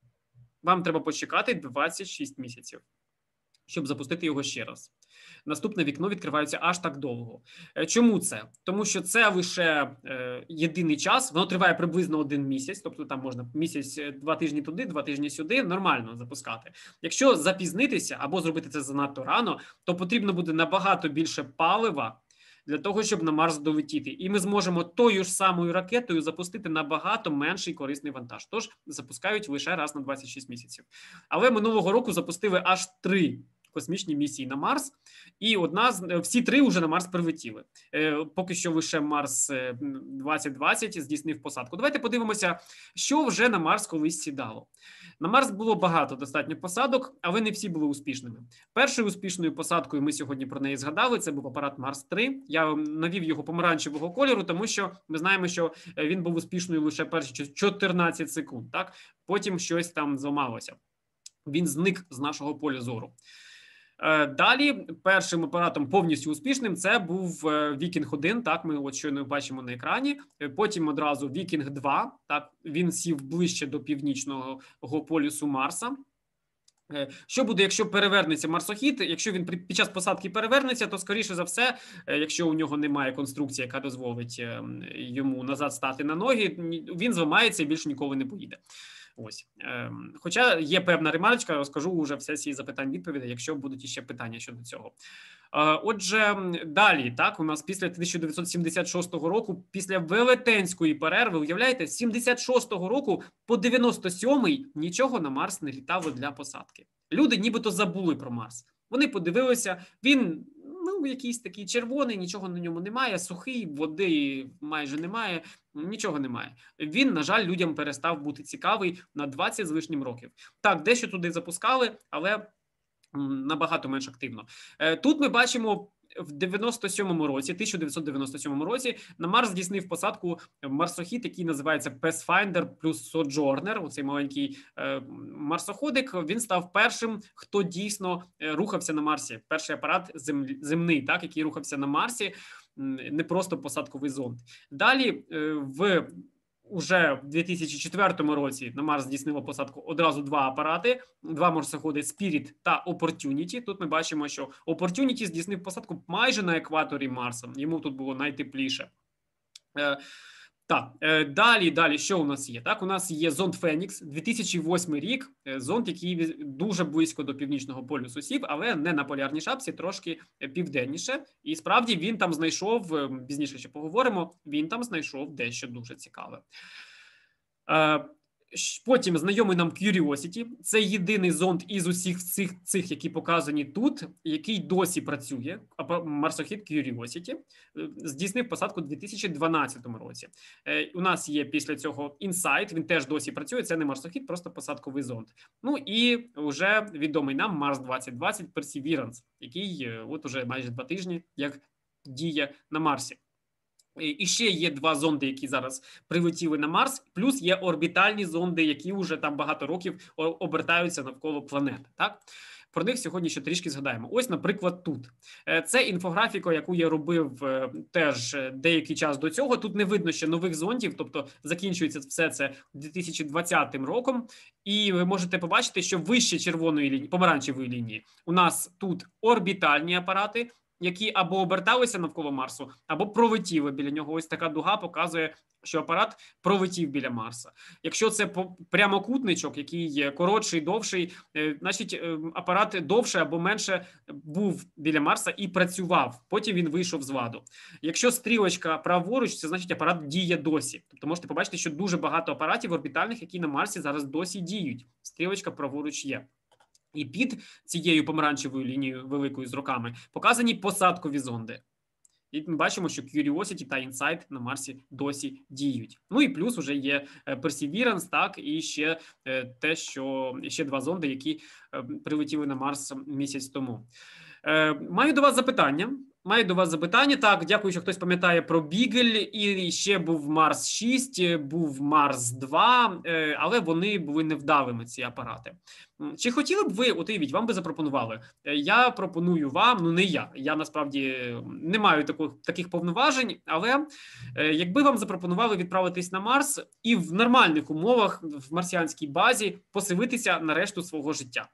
Вам треба почекати двадцять шість місяців, щоб запустити його ще раз. Наступне вікно відкривається аж так довго. Чому це? Тому що це лише е, єдиний час, воно триває приблизно один місяць, тобто там можна місяць, два тижні туди, два тижні сюди, нормально запускати. Якщо запізнитися або зробити це занадто рано, то потрібно буде набагато більше палива для того, щоб на Марс долетіти. І ми зможемо тою ж самою ракетою запустити набагато менший корисний вантаж. Тож запускають лише раз на двадцять шість місяців. Але минулого року запустили аж три космічні місії на Марс, і одна з всі три вже на Марс прилетіли. Е, поки що лише Марс двадцять двадцять здійснив посадку. Давайте подивимося, що вже на Марс колись сідало. На Марс було багато достатньо посадок, але не всі були успішними. Першою успішною посадкою, ми сьогодні про неї згадали, це був апарат Марс три. Я навів його помаранчевого кольору, тому що ми знаємо, що він був успішною лише перші чотирнадцять секунд. Так? Потім щось там зламалося. Він зник з нашого поля зору. Далі першим апаратом повністю успішним це був Вікінг один, так, ми от щойно бачимо на екрані. Потім одразу Вікінг два, так, він сів ближче до північного полюсу Марса. Що буде, якщо перевернеться марсохід? Якщо він під час посадки перевернеться, то, скоріше за все, якщо у нього немає конструкції, яка дозволить йому назад стати на ноги, він зламається і більше ніколи не поїде. Ось. Хоча є певна ремарочка, розкажу вже в сесії запитань-відповідей, якщо будуть іще питання щодо цього. Отже, далі, так, у нас після тисяча дев'ятсот сімдесят шостого року, після велетенської перерви, уявляєте, з сімдесят шостого року по дев'яносто сьомий нічого на Марс не літало для посадки. Люди нібито забули про Марс. Вони подивилися, він, ну, якийсь такий червоний, нічого на ньому немає, сухий, води майже немає, нічого немає. Він, на жаль, людям перестав бути цікавий на двадцять з лишнім років. Так, дещо туди запускали, але набагато менш активно. Тут ми бачимо в дев'яносто сьомому році, тисяча дев'ятсот дев'яносто сьомому році на Марс здійснив посадку марсохід, який називається Pathfinder плюс Sojourner, оцей маленький е, марсоходик. Він став першим, хто дійсно рухався на Марсі. Перший апарат землі, земний, так, який рухався на Марсі. не просто посадковий зонд. Далі в уже в дві тисячі четвертому році на Марс здійснило посадку одразу два апарати, два марсоходи Spirit та Opportunity. Тут ми бачимо, що Opportunity здійснив посадку майже на екваторі Марса. Йому тут було найтепліше. Так, далі, далі, що у нас є? Так, у нас є зонд Фенікс, дві тисячі восьмий рік, зонд, який дуже близько до північного полюсу сів, але не на полярній шапці, трошки південніше. І справді він там знайшов, пізніше ще поговоримо, він там знайшов дещо дуже цікаве. Потім знайомий нам Curiosity. Це єдиний зонд із усіх цих, цих, які показані тут, який досі працює. Марсохід Curiosity здійснив посадку у дві тисячі дванадцятому році. У нас є після цього Insight, він теж досі працює. Це не марсохід, просто посадковий зонд. Ну і вже відомий нам Марс двадцять двадцять Perseverance, який от уже майже два тижні як діє на Марсі. І ще є два зонди, які зараз прилетіли на Марс, плюс є орбітальні зонди, які вже там багато років обертаються навколо планети. Так? Про них сьогодні ще трішки згадаємо. Ось, наприклад, тут. Це інфографіка, яку я робив теж деякий час до цього. Тут не видно ще нових зондів, тобто закінчується все це дві тисячі двадцятим роком. І ви можете побачити, що вище червоної лінії, помаранчевої лінії, у нас тут орбітальні апарати, які або оберталися навколо Марсу, або пролетіли біля нього. Ось така дуга показує, що апарат пролетів біля Марса. Якщо це прямокутничок, який коротший, довший, значить апарат довше або менше був біля Марса і працював. Потім він вийшов з ладу. Якщо стрілочка праворуч, це значить апарат діє досі. Тобто можете побачити, що дуже багато апаратів орбітальних, які на Марсі зараз досі діють. Стрілочка праворуч є. І під цією помаранчевою лінією великою з роками показані посадкові зонди. І ми бачимо, що Curiosity та Insight на Марсі досі діють. Ну і плюс вже є Perseverance, так, і ще те, що ще два зонди, які прилетіли на Марс місяць тому. Маю до вас запитання. Маю до вас запитання. Так, дякую, що хтось пам'ятає про Бігель. І ще був Марс шість, був Марс два, але вони були невдалими, ці апарати. Чи хотіли б ви, от уявіть, вам би запропонували? Я пропоную вам, ну не я, я насправді не маю таких, таких повноважень, але якби вам запропонували відправитись на Марс і в нормальних умовах, в марсіанській базі, поселитися на решту свого життя.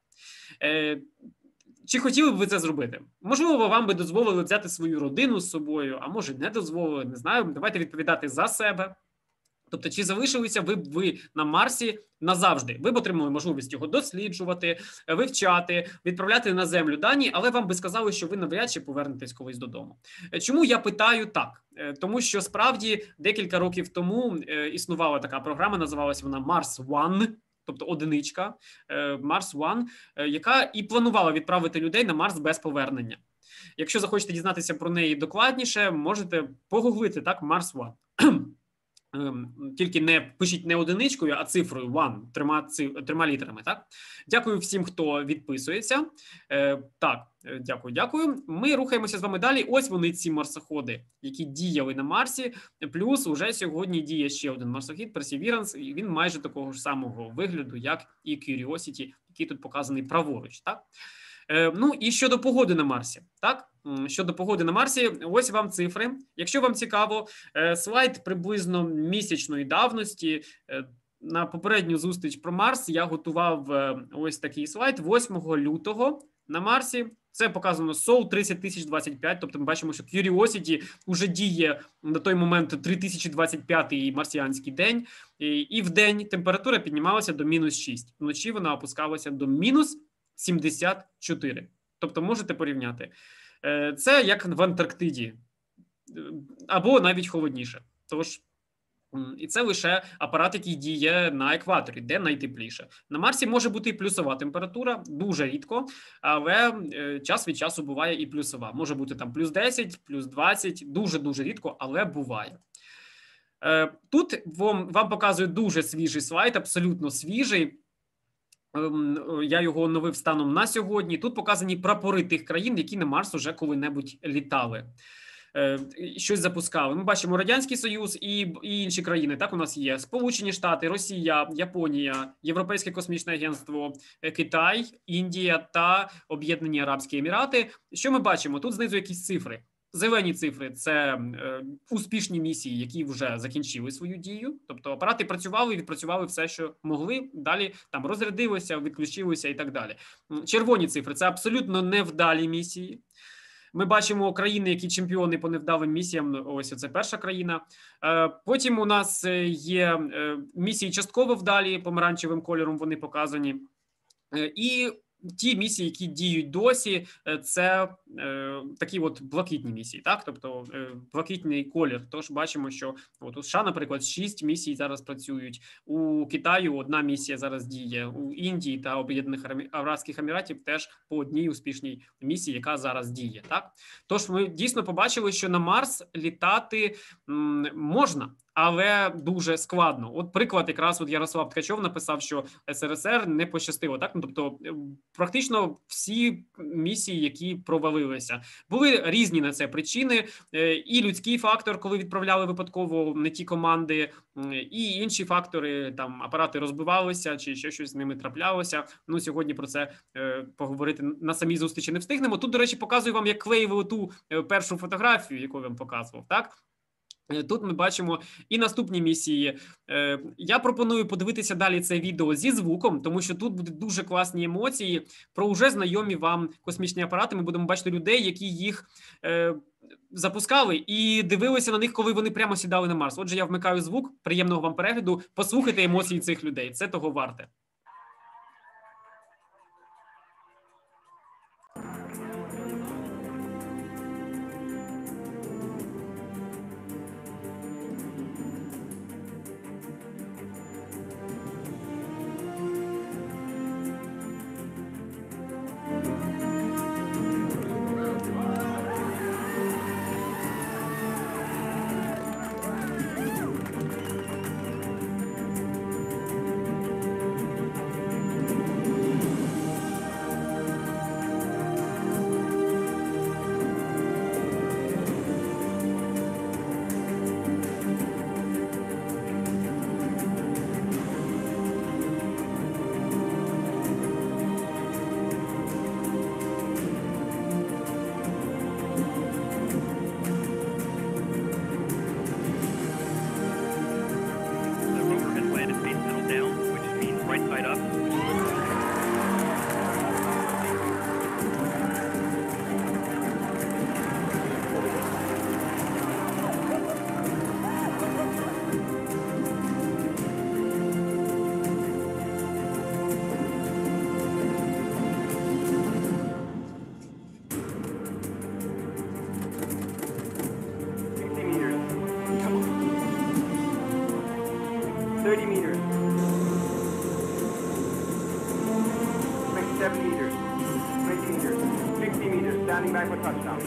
Чи хотіли б ви це зробити? Можливо, вам би дозволили взяти свою родину з собою, а може не дозволили, не знаю. Давайте відповідати за себе. Тобто, чи залишилися ви б ви на Марсі назавжди? Ви б отримали можливість його досліджувати, вивчати, відправляти на Землю дані, але вам би сказали, що ви навряд чи повернетесь колись додому. Чому я питаю так? Тому що справді декілька років тому існувала така програма, називалась вона Марс One, тобто одиничка, Марс One, яка і планувала відправити людей на Марс без повернення. Якщо захочете дізнатися про неї докладніше, можете погуглити, так, Марс One. Тільки не пишіть не одиничкою, а цифрою one, трьома, трьома літерами. Так? Дякую всім, хто відписується. Е, так, дякую, дякую. Ми рухаємося з вами далі. Ось вони, ці марсоходи, які діяли на Марсі. Плюс уже сьогодні діє ще один марсохід, Perseverance, і він майже такого ж самого вигляду, як і Curiosity, який тут показаний праворуч. Так? Е, ну і щодо погоди на Марсі. Так? Щодо погоди на Марсі, ось вам цифри. Якщо вам цікаво, слайд приблизно місячної давності. На попередню зустріч про Марс я готував ось такий слайд восьмого лютого на Марсі. Це показано Сол тридцять тисяч двадцять п'ять, тобто ми бачимо, що Curiosity вже діє на той момент три тисячі двадцять п'ятий марсіанський день, і в день температура піднімалася до мінус шість, вночі вона опускалася до мінус сімдесят чотири. Тобто можете порівняти. Це як в Антарктиді, або навіть холодніше. Тож, і це лише апарат, який діє на екваторі, де найтепліше. На Марсі може бути і плюсова температура, дуже рідко, але час від часу буває і плюсова. Може бути там плюс десять, плюс двадцять, дуже-дуже рідко, але буває. Тут вам, вам показує дуже свіжий слайд, абсолютно свіжий. Я його оновив станом на сьогодні. Тут показані прапори тих країн, які на Марс уже коли-небудь літали. Щось запускали. Ми бачимо Радянський Союз і, і інші країни. Так, у нас є Сполучені Штати, Росія, Японія, Європейське космічне агентство, Китай, Індія та Об'єднані Арабські Емірати. Що ми бачимо? Тут знизу якісь цифри. Зелені цифри – це е, успішні місії, які вже закінчили свою дію. Тобто апарати працювали і відпрацювали все, що могли. Далі там розрядилися, відключилися і так далі. Червоні цифри – це абсолютно невдалі місії. Ми бачимо країни, які чемпіони по невдалим місіям. Ось це перша країна. Потім у нас є місії частково вдалі, помаранчевим кольором вони показані. І ті місії, які діють досі, це е, такі от блакитні місії, так? Тобто е, блакитний колір. Тож бачимо, що от у США, наприклад, шість місій зараз працюють. У Китаю одна місія зараз діє. У Індії та Об'єднаних Арабських Еміратів теж по одній успішній місії, яка зараз діє, так? Тож ми дійсно побачили, що на Марс літати м, можна, але дуже складно. От приклад, якраз от Ярослав Ткачов написав, що ес ер ес ер не пощастило. Так, ну, тобто практично всі місії, які провалилися, були різні на це причини. І людський фактор, коли відправляли випадково не ті команди, і інші фактори, там апарати розбивалися, чи ще щось з ними траплялося. Ну сьогодні про це е, поговорити на самій зустрічі не встигнемо. Тут, до речі, показую вам, як клеїли ту першу фотографію, яку я вам показував. Так. Тут ми бачимо і наступні місії. Я пропоную подивитися далі це відео зі звуком, тому що тут будуть дуже класні емоції про вже знайомі вам космічні апарати. Ми будемо бачити людей, які їх запускали і дивилися на них, коли вони прямо сідали на Марс. Отже, я вмикаю звук, приємного вам перегляду, послухайте емоції цих людей, це того варте. thirty meters. twenty-seven meters. twenty meters. sixty meters. Standing back for touchdown.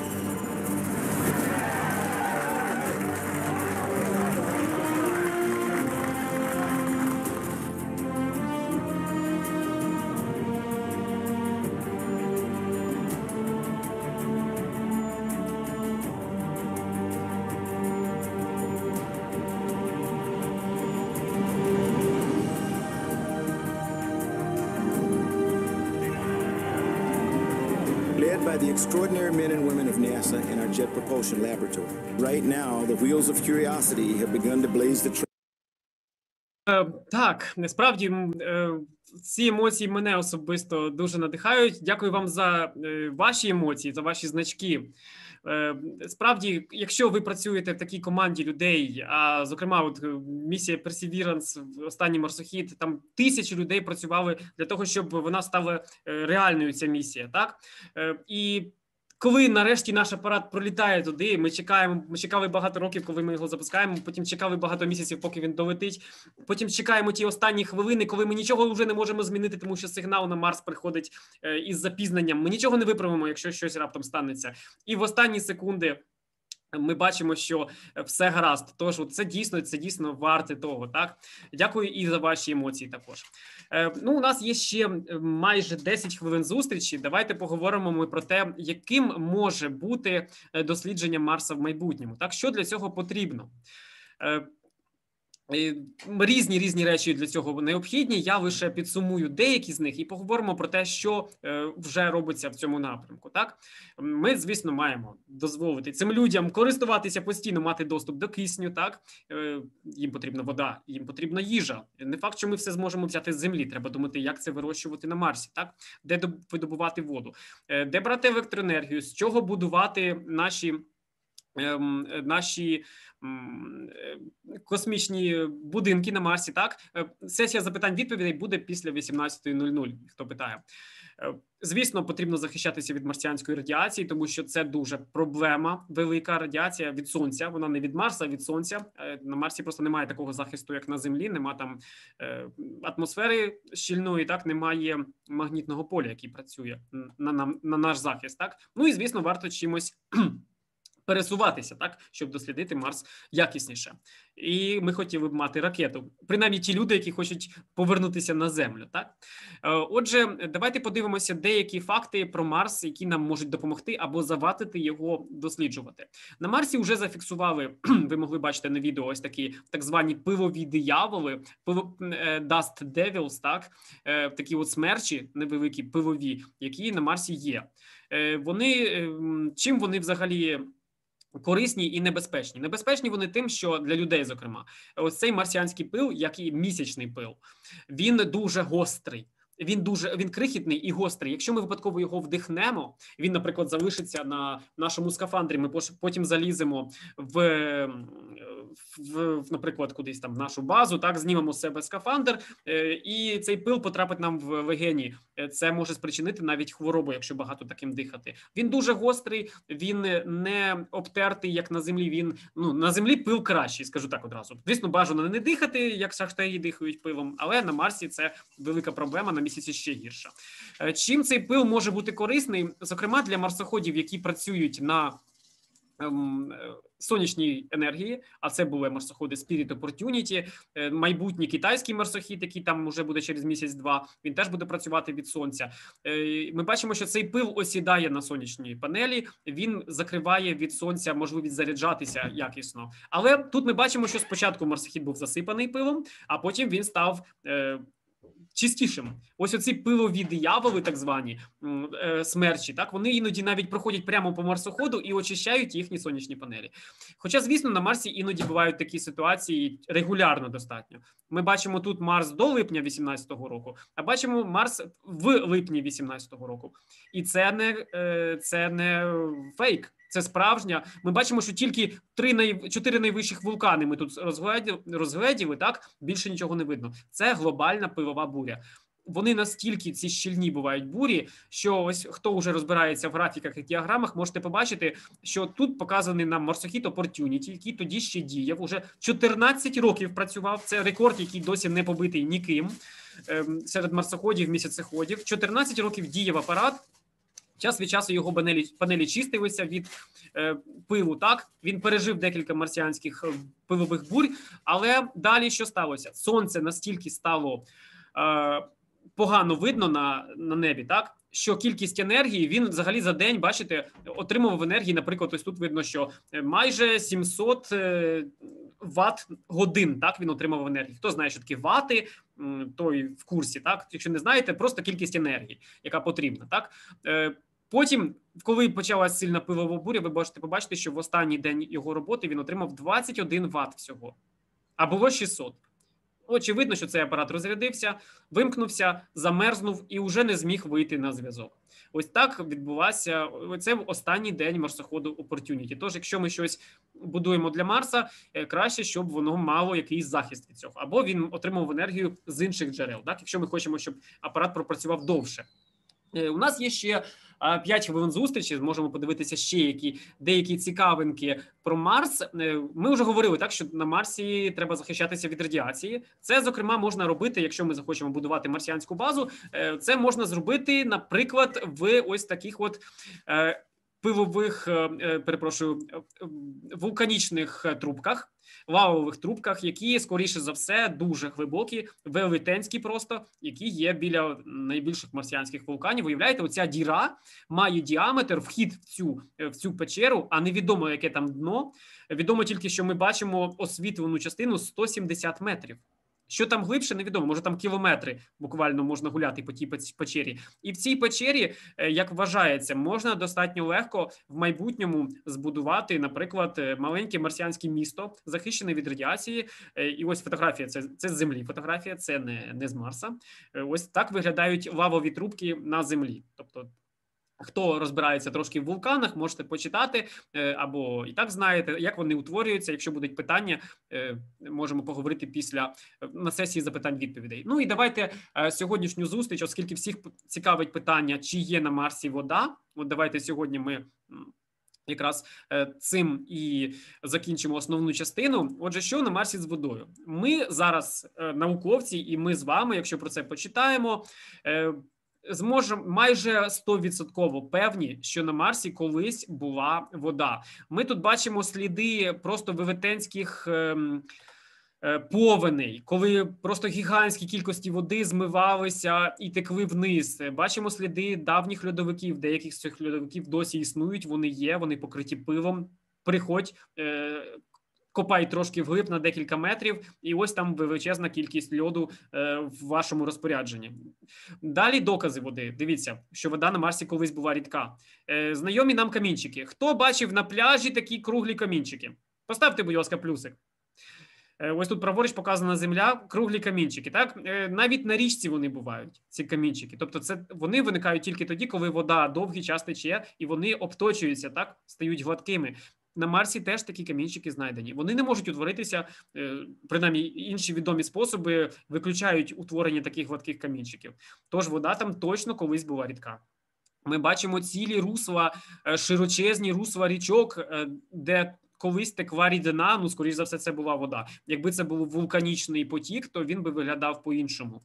Led by the extraordinary men and women of NASA and our Jet Propulsion Laboratory. Right now, the wheels of curiosity have begun to blaze the trail. Так, насправді ці емоції мене особисто дуже надихають. Дякую вам за ваші емоції, за ваші значки. Справді, якщо ви працюєте в такій команді людей, а зокрема, от місія Perseverance, останній марсохід, там тисячі людей працювали для того, щоб вона стала реальною, ця місія, так? І коли нарешті наш апарат пролітає туди, ми чекаємо, ми чекали багато років, коли ми його запускаємо, потім чекали багато місяців, поки він долетить, потім чекаємо ті останні хвилини, коли ми нічого вже не можемо змінити, тому що сигнал на Марс приходить із запізненням, ми нічого не виправимо, якщо щось раптом станеться. І в останні секунди ми бачимо, що все гаразд. Тож це дійсно, це дійсно варте того, так? Дякую і за ваші емоції також. Е, ну, у нас є ще майже десять хвилин зустрічі. Давайте поговоримо ми про те, яким може бути дослідження Марса в майбутньому. Так, що для цього потрібно? Е, Різні різні речі для цього необхідні. Я лише підсумую деякі з них і поговоримо про те, що вже робиться в цьому напрямку. Так, ми, звісно, маємо дозволити цим людям користуватися постійно, мати доступ до кисню. Так, їм потрібна вода, їм потрібна їжа. Не факт, що ми все зможемо взяти з землі. Треба думати, як це вирощувати на Марсі. Так, де видобувати воду, де брати електроенергію, з чого будувати наші. Наші космічні будинки на Марсі. Так, сесія запитань-відповідей буде після вісімнадцятої нуль нуль, хто питає. Звісно, потрібно захищатися від марсіанської радіації, тому що це дуже проблема, велика радіація від Сонця. Вона не від Марса, а від Сонця. На Марсі просто немає такого захисту, як на Землі. Нема там атмосфери щільної, так, немає магнітного поля, який працює на, на, на наш захист. Так, ну і, звісно, варто чимось пересуватися, так, щоб дослідити Марс якісніше. І ми хотіли б мати ракету. Принаймні ті люди, які хочуть повернутися на Землю. Так? Отже, давайте подивимося деякі факти про Марс, які нам можуть допомогти або завадити його досліджувати. На Марсі вже зафіксували, ви могли бачити на відео, ось такі так звані пилові дияволи, пиво, dust devils, так? Такі от смерчі невеликі, пилові, які на Марсі є. Вони, чим вони взагалі корисні і небезпечні? Небезпечні вони тим, що для людей, зокрема, ось цей марсіанський пил, як і місячний пил, він дуже гострий. Він дуже він крихітний і гострий. Якщо ми випадково його вдихнемо, він, наприклад, залишиться на нашому скафандрі. Ми потім заліземо в, в, в наприклад, кудись там в нашу базу, так, знімемо з себе скафандр, і цей пил потрапить нам в легені. Це може спричинити навіть хворобу, якщо багато таким дихати. Він дуже гострий, він не обтертий, як на землі. Він, ну, на землі пил кращий, скажу так одразу. Звісно, бажано не дихати, як шахтарі дихають пилом, але на Марсі це велика проблема, на місяці ще гірше. Чим цей пил може бути корисний? Зокрема, для марсоходів, які працюють на ем, сонячній енергії, а це були марсоходи Spirit Opportunity, майбутній китайський марсохід, який там вже буде через місяць-два, він теж буде працювати від сонця. Ми бачимо, що цей пил осідає на сонячній панелі, він закриває від сонця можливість заряджатися якісно. Але тут ми бачимо, що спочатку марсохід був засипаний пилом, а потім він став е, чистішим. Ось оці пилові дияволи, так звані, смерчі, так, вони іноді навіть проходять прямо по марсоходу і очищають їхні сонячні панелі. Хоча, звісно, на Марсі іноді бувають такі ситуації регулярно достатньо. Ми бачимо тут Марс до липня вісімнадцятого року, а бачимо Марс в липні вісімнадцятого року. І це не, це не фейк. Це справжня. Ми бачимо, що тільки три най... чотири найвищих вулкани ми тут розгледіли, розгледіли, так? Більше нічого не видно. Це глобальна пилова буря. Вони настільки, ці щільні бувають бурі, що ось хто вже розбирається в графіках і діаграмах, можете побачити, що тут показаний нам марсохід Opportunity, який тоді ще діяв, уже чотирнадцять років працював. Це рекорд, який досі не побитий ніким серед марсоходів, місяцеходів. чотирнадцять років діяв апарат. Час від часу його панелі, панелі чистилися від е, пилу, так? Він пережив декілька марсіанських пилових бурь, але далі що сталося? Сонце настільки стало е, погано видно на, на небі, так? Що кількість енергії, він взагалі за день, бачите, отримував енергії, наприклад, ось тут видно, що майже сімсот е, ватт-годин, так, він отримав енергії. Хто знає, що таке вати, той в курсі, так? Якщо не знаєте, просто кількість енергії, яка потрібна, так? Е, Потім, коли почалася сильна пилова буря, ви можете побачити, що в останній день його роботи він отримав двадцять один ватт всього, а було шістсот. Очевидно, що цей апарат розрядився, вимкнувся, замерзнув і вже не зміг вийти на зв'язок. Ось так відбувався, це останній день марсоходу Opportunity. Тож, якщо ми щось будуємо для Марса, краще, щоб воно мало якийсь захист від цього. Або він отримав енергію з інших джерел, так? Якщо ми хочемо, щоб апарат пропрацював довше. У нас є ще п'ять хвилин зустрічі, зможемо подивитися ще які, деякі цікавинки про Марс. Ми вже говорили, так, що на Марсі треба захищатися від радіації. Це, зокрема, можна робити, якщо ми захочемо будувати марсіанську базу. Це можна зробити, наприклад, в ось таких от пилових, перепрошую, вулканічних трубках, лавових трубках, які, скоріше за все, дуже глибокі, велетенські просто, які є біля найбільших марсіанських вулканів. Уявляєте, оця діра має діаметр, вхід в цю, в цю печеру, а невідомо, яке там дно. Відомо тільки, що ми бачимо освітлену частину сто сімдесят метрів. Що там глибше, невідомо, може там кілометри буквально можна гуляти по тій печері. І в цій печері, як вважається, можна достатньо легко в майбутньому збудувати, наприклад, маленьке марсіанське місто, захищене від радіації. І ось фотографія, це, це з Землі фотографія, це не, не з Марса. Ось так виглядають лавові трубки на Землі. Тобто, хто розбирається трошки в вулканах, можете почитати, або і так знаєте, як вони утворюються. Якщо будуть питання, можемо поговорити після на сесії запитань-відповідей. Ну і давайте сьогоднішню зустріч, оскільки всіх цікавить питання, чи є на Марсі вода. От давайте сьогодні ми якраз цим і закінчимо основну частину. Отже, що на Марсі з водою? Ми зараз науковці, і ми з вами, якщо про це почитаємо, зможемо майже сто відсотків певні, що на Марсі колись була вода. Ми тут бачимо сліди просто велетенських е, е, повеней, коли просто гігантські кількості води змивалися і текли вниз. Бачимо сліди давніх льодовиків, деяких з цих льодовиків досі існують, вони є, вони покриті пилом. Приходь, е, копай трошки вглиб на декілька метрів, і ось там величезна кількість льоду е, в вашому розпорядженні. Далі докази води. Дивіться, що вода на Марсі колись була рідка. Е, знайомі нам камінчики. Хто бачив на пляжі такі круглі камінчики? Поставте, будь ласка, плюсик. Е, ось тут праворуч показана земля, круглі камінчики. Так? Е, навіть на річці вони бувають, ці камінчики. Тобто це, вони виникають тільки тоді, коли вода довгий час тече, і вони обточуються, так? Стають гладкими. На Марсі теж такі камінчики знайдені. Вони не можуть утворитися, принаймні інші відомі способи виключають утворення таких гладких камінчиків. Тож вода там точно колись була рідка. Ми бачимо цілі русла, широчезні русла річок, де колись текла рідина, ну, скоріш за все, це була вода. Якби це був вулканічний потік, то він би виглядав по-іншому.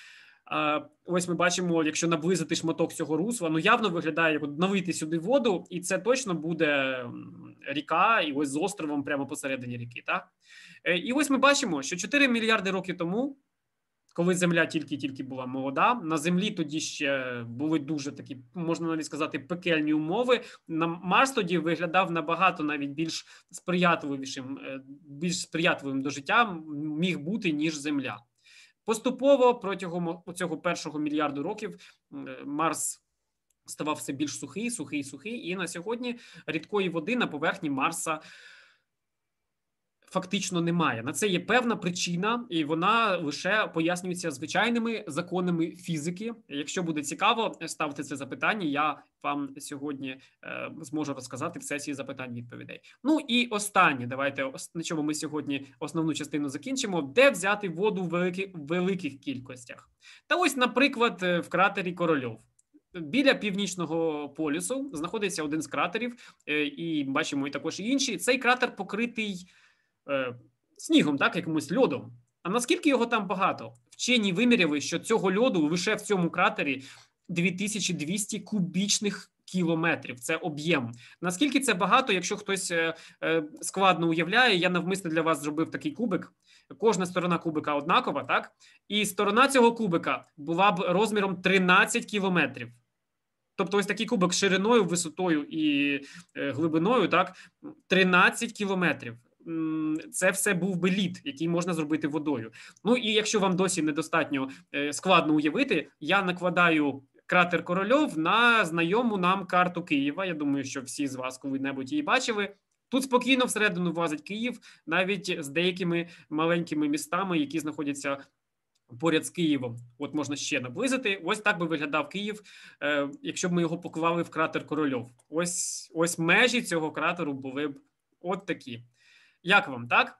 Ось ми бачимо, якщо наблизити шматок цього русла, ну явно виглядає, як налити сюди воду, і це точно буде ріка, і ось з островом прямо посередині ріки. Так? І ось ми бачимо, що чотири мільярди років тому, коли Земля тільки-тільки була молода, на Землі тоді ще були дуже такі, можна навіть сказати, пекельні умови. Марс тоді виглядав набагато навіть більш сприятливішим, більш сприятливим до життя міг бути, ніж Земля. Поступово протягом цього першого мільярду років Марс ставав все більш сухий, сухий, сухий, і на сьогодні рідкої води на поверхні Марса фактично немає. На це є певна причина, і вона лише пояснюється звичайними законами фізики. Якщо буде цікаво, ставте це запитання, я вам сьогодні е, зможу розказати в сесії запитань-відповідей. Ну і останнє, давайте, на чому ми сьогодні основну частину закінчимо, де взяти воду в великих, великих кількостях. Та ось, наприклад, в кратері Корольов. Біля Північного полюсу знаходиться один з кратерів, е, і бачимо і також і інші. Цей кратер покритий Е, снігом, так, якимось льодом. А наскільки його там багато? Вчені виміряли, що цього льоду лише в цьому кратері дві тисячі двісті кубічних кілометрів. Це об'єм. Наскільки це багато, якщо хтось е, е, складно уявляє, я навмисно для вас зробив такий кубик. Кожна сторона кубика однакова, так? І сторона цього кубика була б розміром тринадцять кілометрів. Тобто ось такий кубик шириною, висотою і е, глибиною, так, тринадцять кілометрів. Це все був би лід, який можна зробити водою. Ну і якщо вам досі недостатньо складно уявити, я накладаю кратер Корольов на знайому нам карту Києва. Я думаю, що всі з вас коли-небудь її бачили. Тут спокійно всередину влазить Київ, навіть з деякими маленькими містами, які знаходяться поряд з Києвом. От можна ще наблизити. Ось так би виглядав Київ, якщо б ми його поклали в кратер Корольов. Ось, ось межі цього кратеру були б от такі. Як вам, так?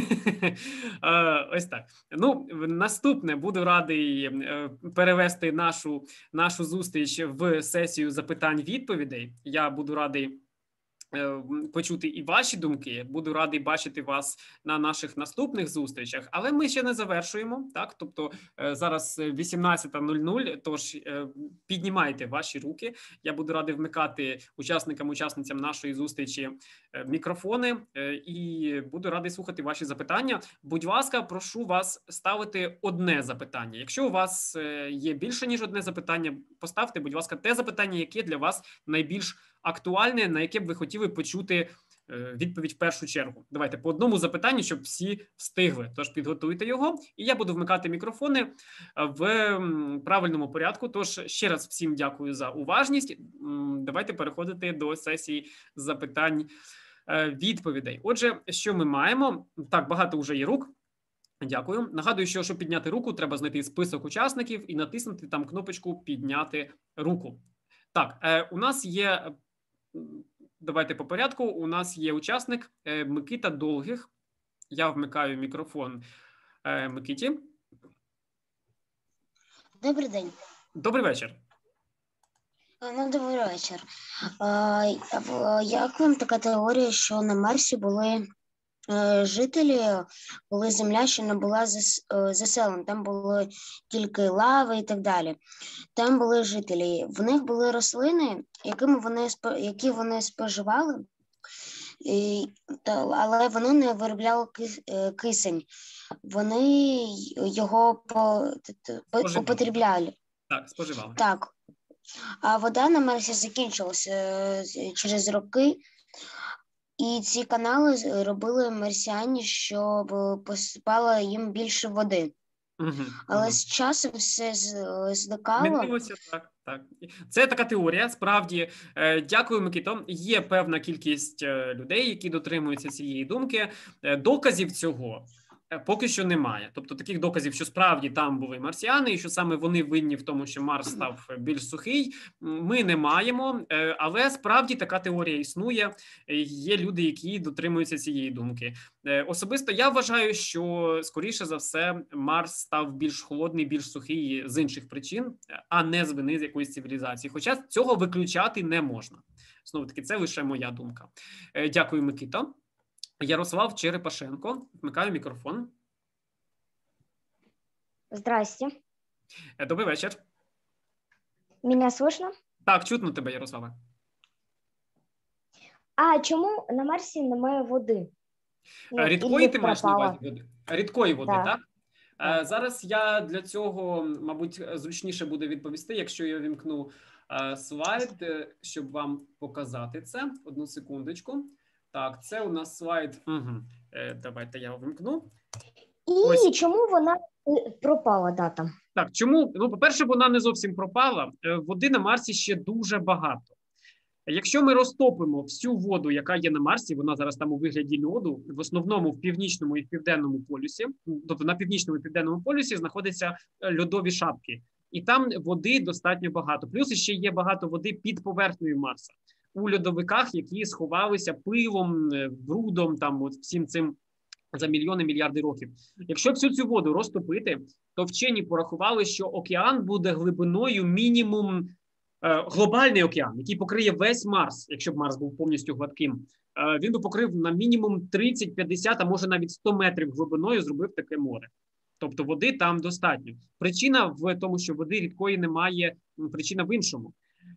Ось так. Ну, наступне, буду радий перевести нашу, нашу зустріч в сесію запитань-відповідей. Я буду радий почути і ваші думки. Буду радий бачити вас на наших наступних зустрічах. Але ми ще не завершуємо. Так, тобто зараз вісімнадцята нуль нуль, тож піднімайте ваші руки. Я буду радий вмикати учасникам, учасницям нашої зустрічі мікрофони і буду радий слухати ваші запитання. Будь ласка, прошу вас ставити одне запитання. Якщо у вас є більше ніж одне запитання, поставте, будь ласка, те запитання, яке для вас найбільш актуальне, на яке б ви хотіли почути відповідь в першу чергу. Давайте по одному запитанню, щоб всі встигли. Тож підготуйте його, і я буду вмикати мікрофони в правильному порядку. Тож ще раз всім дякую за уважність. Давайте переходити до сесії запитань відповідей. Отже, що ми маємо? Так, багато вже є рук. Дякую. Нагадую, що щоб підняти руку, треба знайти список учасників і натиснути там кнопочку «Підняти руку». Так, у нас є, давайте по порядку, у нас є учасник Микита Долгих. Я вмикаю мікрофон Микиті. Добрий день. Добрий вечір. Ну, добрий вечір. Як вам така теорія, що на Марсі були жителі, коли Земля ще не була заселена, там були тільки лави і так далі. Там були жителі, в них були рослини, якими вони, які вони споживали, і, але вони не виробляли кисень. Вони його по, по, употребляли. Так, споживали. Так. А вода на Марсі закінчилася через роки. І ці канали робили марсіані, щоб посипало їм більше води. Угу, Але угу. з часом все зникало. Змінилося, так, так. Це така теорія, справді. Дякую, Микито. Є певна кількість людей, які дотримуються цієї думки. Доказів цього поки що немає. Тобто таких доказів, що справді там були марсіани, і що саме вони винні в тому, що Марс став більш сухий, ми не маємо. Але справді така теорія існує. Є люди, які дотримуються цієї думки. Особисто я вважаю, що, скоріше за все, Марс став більш холодний, більш сухий з інших причин, а не з вини з якоїсь цивілізації. Хоча цього виключати не можна. Знову-таки, це лише моя думка. Дякую, Микито. Ярослав Черепашенко. Вмикаю мікрофон. Здрасте. Добрий вечір. Меня слышно? Так, чутно тебе, Ярославе. А чому на Марсі немає води? Рідкої ти маєш на увазі води? Рідкої води, так? так? так? Зараз я для цього, мабуть, зручніше буде відповісти, якщо я вімкну слайд, щоб вам показати це. Одну секундочку. Так, це у нас слайд. Угу. Давайте я вимкну. І Ось. Чому вона пропала, дата? Так, чому? Ну, по-перше, вона не зовсім пропала. Води на Марсі ще дуже багато. Якщо ми розтопимо всю воду, яка є на Марсі, вона зараз там у вигляді льоду, в основному в північному і в південному полюсі, тобто на північному і південному полюсі знаходяться льодові шапки. І там води достатньо багато. Плюс ще є багато води під поверхнею Марса. У льодовиках, які сховалися пилом, брудом, там от всім цим за мільйони, мільярди років. Якщо всю цю воду розтопити, то вчені порахували, що океан буде глибиною мінімум, е, глобальний океан, який покриє весь Марс, якщо б Марс був повністю гладким, е, він би покрив на мінімум тридцять, п'ятдесят, а може навіть сто метрів глибиною зробив таке море. Тобто води там достатньо. Причина в тому, що води рідкої немає, причина в іншому.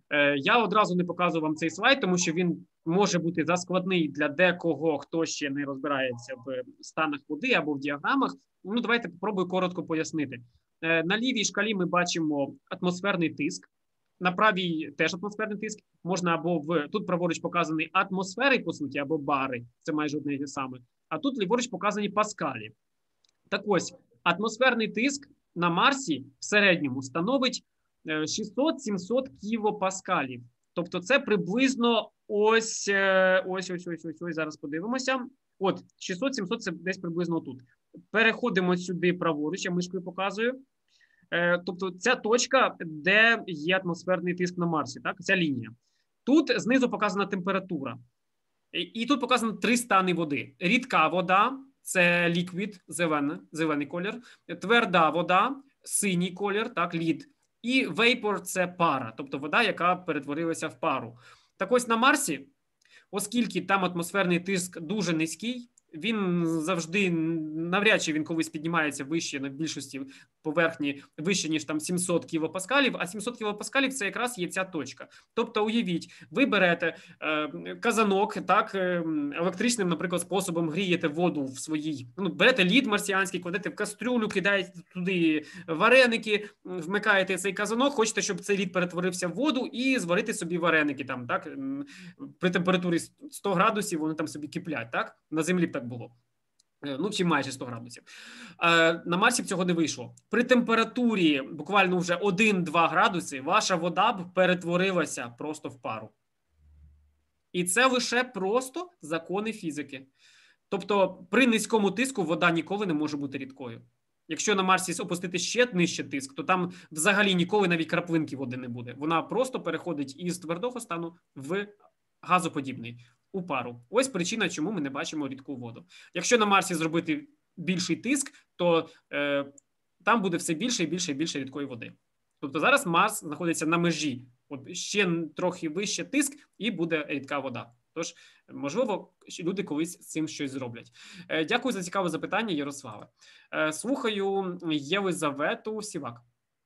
Я одразу не показую вам цей слайд, тому що він може бути заскладний для декого, хто ще не розбирається в станах води або в діаграмах. Ну, давайте попробую коротко пояснити. На лівій шкалі ми бачимо атмосферний тиск, на правій теж атмосферний тиск. Можна або в, тут праворуч показані атмосфери, по суті, або бари, це майже одне і те саме, а тут ліворуч показані паскалі. Так ось, атмосферний тиск на Марсі в середньому становить шістсот-сімсот кілопаскалів. Тобто це приблизно ось, ось, ось, ось, ось, ось, зараз подивимося. От, шістсот-сімсот це десь приблизно тут. Переходимо сюди праворуч, я мишкою показую. Тобто ця точка, де є атмосферний тиск на Марсі, так? Ця лінія. Тут знизу показана температура. І тут показано три стани води. Рідка вода, це ліквід, зелений, зелений колір. Тверда вода, синій колір, так, лід. І вейпор – це пара, тобто вода, яка перетворилася в пару. Так ось на Марсі оскільки там атмосферний тиск дуже низький, він завжди, навряд чи він колись піднімається вище на більшості поверхні, вище, ніж там сімсот кілопаскалів, а сімсот кілопаскалів – це якраз є ця точка. Тобто, уявіть, ви берете е, казанок, так, е, електричним, наприклад, способом грієте воду в своїй, ну, берете лід марсіанський, кладете в кастрюлю, кидаєте туди вареники, вмикаєте цей казанок, хочете, щоб цей лід перетворився в воду і зварити собі вареники там, так, при температурі сто градусів вони там собі киплять, так, на землі б так було. Ну, чи майже сто градусів. На Марсі б цього не вийшло. При температурі буквально вже один-два градуси ваша вода б перетворилася просто в пару. І це лише просто закони фізики. Тобто при низькому тиску вода ніколи не може бути рідкою. Якщо на Марсі опустити ще нижче тиск, то там взагалі ніколи навіть краплинки води не буде. Вона просто переходить із твердого стану в газоподібний. У пару. Ось причина, чому ми не бачимо рідку воду. Якщо на Марсі зробити більший тиск, то е, там буде все більше і більше і більше рідкої води. Тобто зараз Марс знаходиться на межі. От ще трохи вище тиск і буде рідка вода. Тож, можливо, люди колись з цим щось зроблять. Е, дякую за цікаве запитання, Ярославе. Е, слухаю Єлизавету Сівак.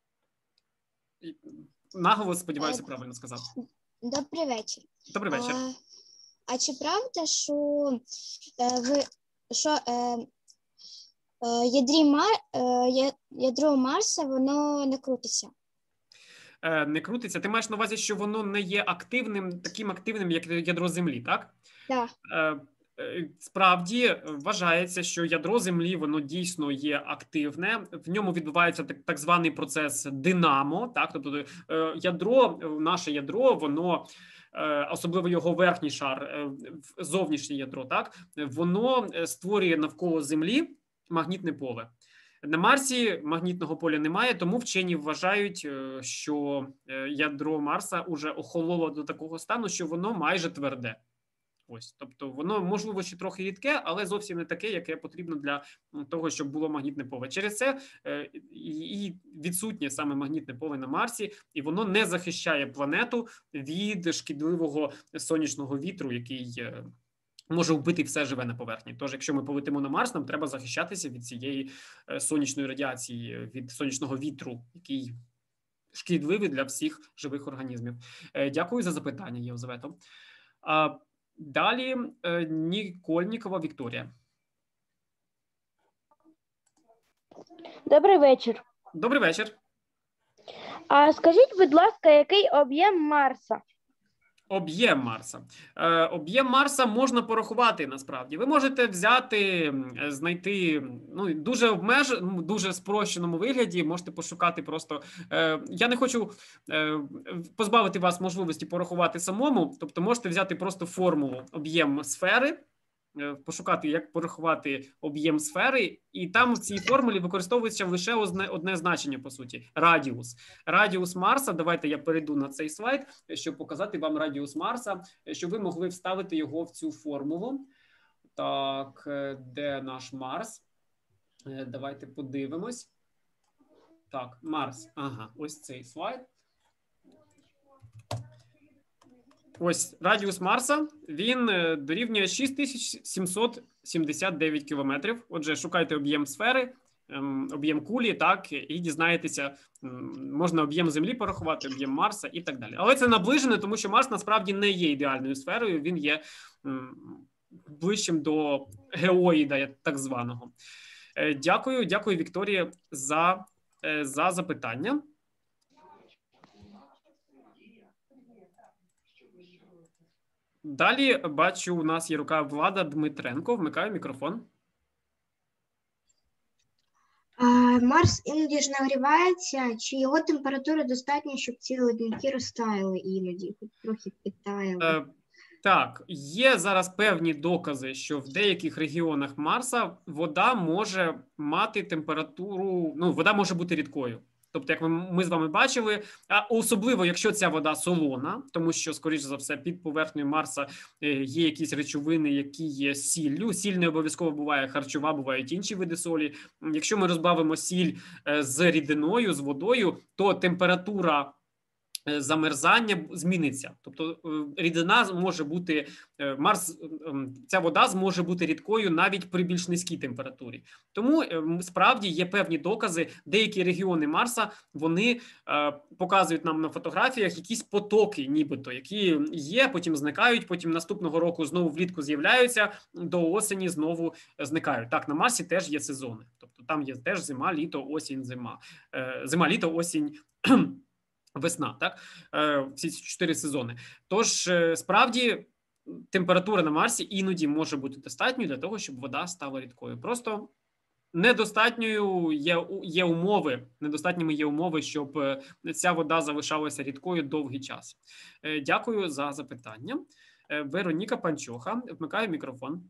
Наголос, сподіваюся, правильно сказав. Добрий вечір. Добрий вечір. А, а чи правда, що е, ви що е, е, ядрі Мар, е, ядро Марса воно не крутиться? Е, не крутиться? Ти маєш на увазі, що воно не є активним, таким активним, як ядро Землі, так? Так. Е, е, справді вважається, що ядро Землі, воно дійсно є активне. В ньому відбувається так, так званий процес динамо, так? Тобто е, ядро, наше ядро, воно особливо його верхній шар, зовнішнє ядро, так, воно створює навколо Землі магнітне поле. На Марсі магнітного поля немає, тому вчені вважають, що ядро Марса уже охололо до такого стану, що воно майже тверде. Ось, тобто воно, можливо, ще трохи рідке, але зовсім не таке, яке потрібно для того, щоб було магнітне поле. Через це е, і відсутнє саме магнітне поле на Марсі, і воно не захищає планету від шкідливого сонячного вітру, який е, може вбити все живе на поверхні. Тож, якщо ми полетимо на Марс, нам треба захищатися від цієї е, сонячної радіації, від сонячного вітру, який шкідливий для всіх живих організмів. Е, дякую за запитання, Єлизавето. А далі Нікольнікова Вікторія. Добрий вечір. Добрий вечір. А скажіть, будь ласка, який об'єм Марса? Об'єм Марса. Е, об'єм Марса можна порахувати, насправді. Ви можете взяти, знайти, ну, дуже обмеж, дуже спрощеному вигляді, можете пошукати просто, е, я не хочу е, позбавити вас можливості порахувати самому, тобто можете взяти просто формулу об'єм сфери, е, пошукати, як порахувати об'єм сфери, і там в цій формулі використовується лише одне, одне значення, по суті, радіус. Радіус Марса, давайте я перейду на цей слайд, щоб показати вам радіус Марса, щоб ви могли вставити його в цю формулу. Так, де наш Марс? Давайте подивимось. Так, Марс, ага, ось цей слайд. Ось радіус Марса, він дорівнює шість тисяч сімсот сімдесят дев'ять кілометрів. Отже, шукайте об'єм сфери, об'єм кулі, так, і дізнаєтеся, можна об'єм Землі порахувати, об'єм Марса і так далі. Але це наближено, тому що Марс насправді не є ідеальною сферою, він є ближчим до геоїда, так званого. Дякую, дякую, Вікторія, за, за запитання. Далі, бачу, у нас є рука Влада Дмитренко. Вмикаю мікрофон. А, Марс іноді ж нагрівається. Чи його температури достатньо, щоб ці ледники розтаяли іноді, хоч трохи підтаяли? Е, так, є зараз певні докази, що в деяких регіонах Марса вода може мати температуру, ну, вода може бути рідкою. Тобто, як ми з вами бачили, а особливо, якщо ця вода солона, тому що, скоріш за все, під поверхнею Марса є якісь речовини, які є сіллю. Сіль не обов'язково буває харчова, бувають інші види солі. Якщо ми розбавимо сіль з рідиною, з водою, то температура замерзання зміниться. Тобто рідина може бути, Марс, ця вода зможе бути рідкою навіть при більш низькій температурі. Тому справді є певні докази, деякі регіони Марса, вони показують нам на фотографіях якісь потоки нібито, які є, потім зникають, потім наступного року знову влітку з'являються, до осені знову зникають. Так, на Марсі теж є сезони. Тобто там є теж зима, літо, осінь, зима. Зима, літо, осінь, весна, так? Всі ці чотири сезони. Тож, справді, температура на Марсі іноді може бути достатньою для того, щоб вода стала рідкою. Просто недостатньою є, є умови, недостатніми є умови, щоб ця вода залишалася рідкою довгий час. Дякую за запитання. Вероніка Панчоха, вмикаю мікрофон.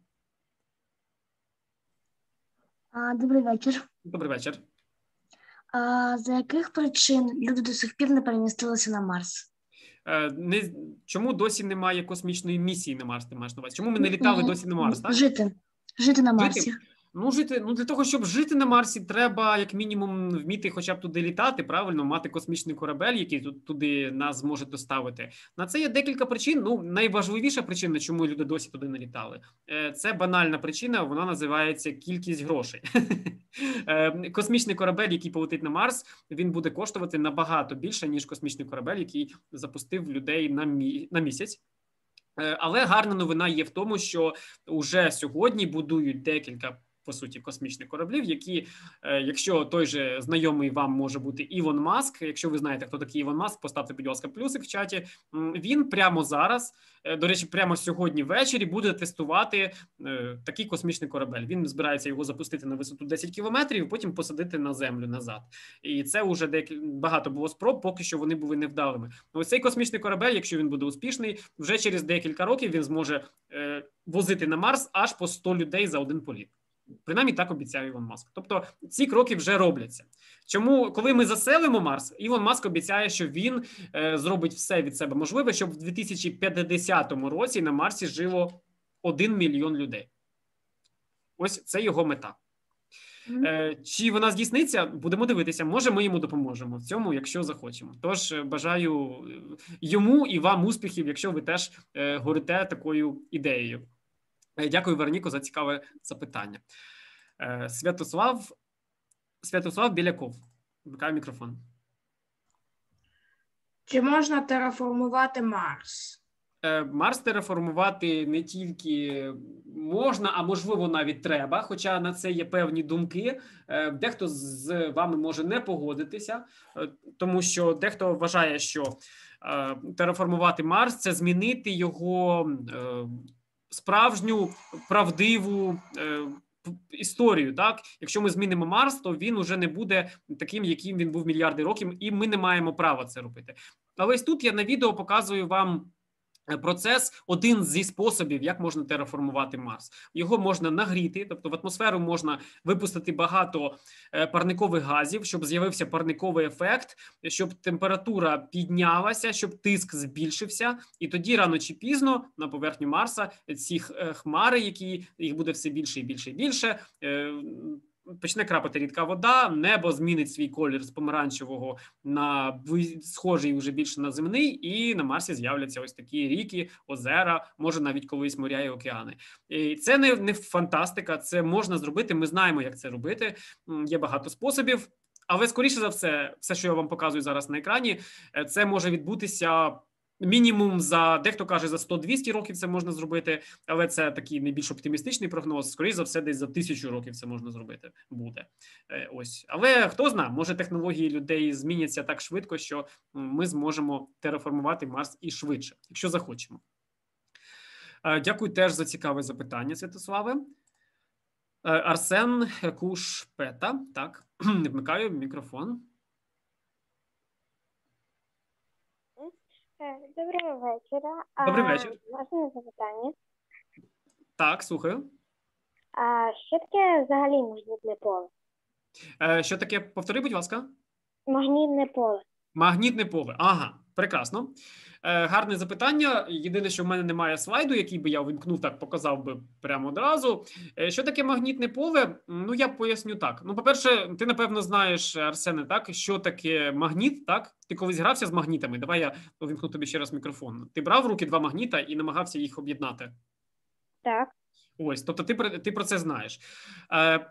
Добрий вечір. Добрий вечір. А за яких причин люди до сих пір не перемістилися на Марс? Не, чому досі немає космічної місії на Марс, ти маєш на увазі? Чому ми не літали досі на Марс, так? Жити. Жити на Марсі. Жити? Ну, жити, ну, для того, щоб жити на Марсі, треба, як мінімум, вміти хоча б туди літати, правильно, мати космічний корабель, який тут, туди нас зможе доставити. На це є декілька причин. Ну, найважливіша причина, чому люди досі туди не літали, це банальна причина, вона називається кількість грошей. Космічний корабель, який полетить на Марс, він буде коштувати набагато більше, ніж космічний корабель, який запустив людей на, мі... на місяць. Але гарна новина є в тому, що вже сьогодні будують декілька, по суті, космічних кораблів, які, якщо той же знайомий вам може бути Ілон Маск, якщо ви знаєте, хто такий Ілон Маск, поставте, будь ласка, плюсик в чаті, він прямо зараз, до речі, прямо сьогодні ввечері буде тестувати такий космічний корабель. Він збирається його запустити на висоту десять кілометрів і потім посадити на землю назад. І це вже декіль... багато було спроб, поки що вони були невдалими. Ось цей космічний корабель, якщо він буде успішний, вже через декілька років він зможе е, возити на Марс аж по сто людей за один політ. Принаймні так обіцяє Ілон Маск. Тобто ці кроки вже робляться. Чому, коли ми заселимо Марс, Ілон Маск обіцяє, що він е, зробить все від себе можливе, щоб в дві тисячі п'ятдесятому році на Марсі жило один мільйон людей. Ось це його мета. Е, чи вона здійсниться? Будемо дивитися. Може, ми йому допоможемо в цьому, якщо захочемо. Тож бажаю йому і вам успіхів, якщо ви теж е, горите такою ідеєю. Дякую, Вероніко, за цікаве запитання. Святослав, Святослав Біляков. Вмикаю мікрофон. Чи можна тераформувати Марс? Марс тераформувати не тільки можна, а можливо навіть треба, хоча на це є певні думки. Дехто з вами може не погодитися, тому що дехто вважає, що тераформувати Марс – це змінити його справжню, правдиву е, історію. Так, якщо ми змінимо Марс, то він уже не буде таким, яким він був мільярди років, і ми не маємо права це робити. Але ось тут я на відео показую вам процес, один зі способів, як можна тераформувати Марс. Його можна нагріти, тобто в атмосферу можна випустити багато парникових газів, щоб з'явився парниковий ефект, щоб температура піднялася, щоб тиск збільшився, і тоді рано чи пізно на поверхню Марса ці хмари, які їх буде все більше і більше і більше, почне крапати рідка вода, небо змінить свій колір з помаранчевого на схожий вже більше на земний, і на Марсі з'являться ось такі ріки, озера, може навіть колись моря і океани. І це не, не фантастика, це можна зробити, ми знаємо, як це робити, є багато способів, але скоріше за все, все, що я вам показую зараз на екрані, це може відбутися мінімум за, дехто каже, за сто-двісті років це можна зробити, але це такий найбільш оптимістичний прогноз. Скоріше за все, десь за тисячу років це можна зробити буде. Ось. Але хто знає, може технології людей зміняться так швидко, що ми зможемо тераформувати Марс і швидше, якщо захочемо. Дякую теж за цікаве запитання, Святославе. Арсен Кушпета, так, вмикаю мікрофон. Доброго вечора. Добрий вечір. Можна запитання? Так, слухаю. А що таке взагалі магнітне поле? Е, що таке? Повтори, будь ласка. Магнітне поле. Магнітне поле. Ага. Прекрасно. Е, гарне запитання. Єдине, що в мене немає слайду, який би я вимкнув, так показав би прямо одразу. Е, що таке магнітне поле? Ну, я поясню так. Ну, по-перше, ти, напевно, знаєш, Арсене, так, що таке магніт, так? Ти колись грався з магнітами? Давай я увімкну тобі ще раз мікрофон. Ти брав в руки два магніта і намагався їх об'єднати? Так. Ось, тобто ти, ти про це знаєш. Е,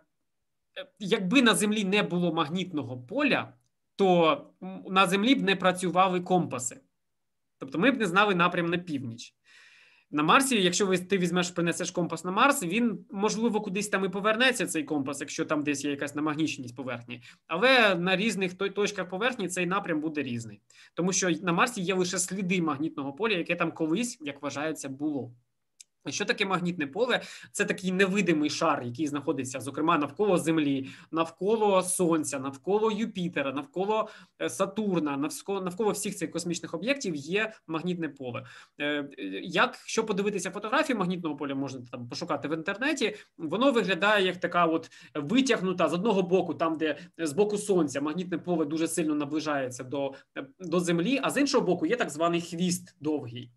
якби на Землі не було магнітного поля, то на Землі б не працювали компаси. Тобто ми б не знали напрям на північ. На Марсі, якщо ви, ти візьмеш, принесеш компас на Марс, він, можливо, кудись там і повернеться, цей компас, якщо там десь є якась намагніченість поверхні. Але на різних точках поверхні цей напрям буде різний. Тому що на Марсі є лише сліди магнітного поля, яке там колись, як вважається, було. Що таке магнітне поле? Це такий невидимий шар, який знаходиться, зокрема, навколо Землі, навколо Сонця, навколо Юпітера, навколо Сатурна, навколо, навколо всіх цих космічних об'єктів є магнітне поле. Якщо подивитися фотографії магнітного поля, можна там пошукати в інтернеті, воно виглядає як така от витягнута з одного боку, там, де з боку Сонця магнітне поле дуже сильно наближається до, до Землі, а з іншого боку є так званий хвіст довгий.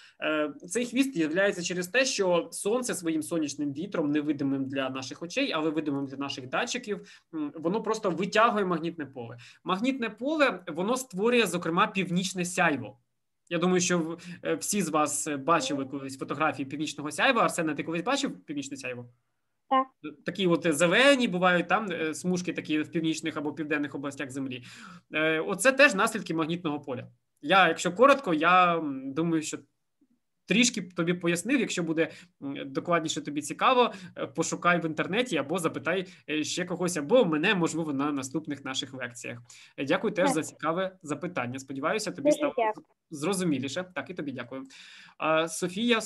Цей хвіст з'являється через те, що Сонце своїм сонячним вітром, невидимим для наших очей, але видимим для наших датчиків, воно просто витягує магнітне поле. Магнітне поле, воно створює, зокрема, північне сяйво. Я думаю, що всі з вас бачили колись фотографії північного сяйва. Арсена, ти колись бачив північне сяйво? Так. Такі от зелені бувають там смужки такі в північних або південних областях Землі. Оце теж наслідки магнітного поля. Я, якщо коротко, я думаю, що трішки тобі пояснив. Якщо буде докладніше тобі цікаво, пошукай в інтернеті або запитай ще когось, або мене, можливо, на наступних наших лекціях. Дякую теж за цікаве запитання. Сподіваюся, тобі стало зрозуміліше. Так, і тобі дякую. Софія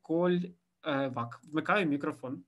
Сокольвак. Вмикаю мікрофон.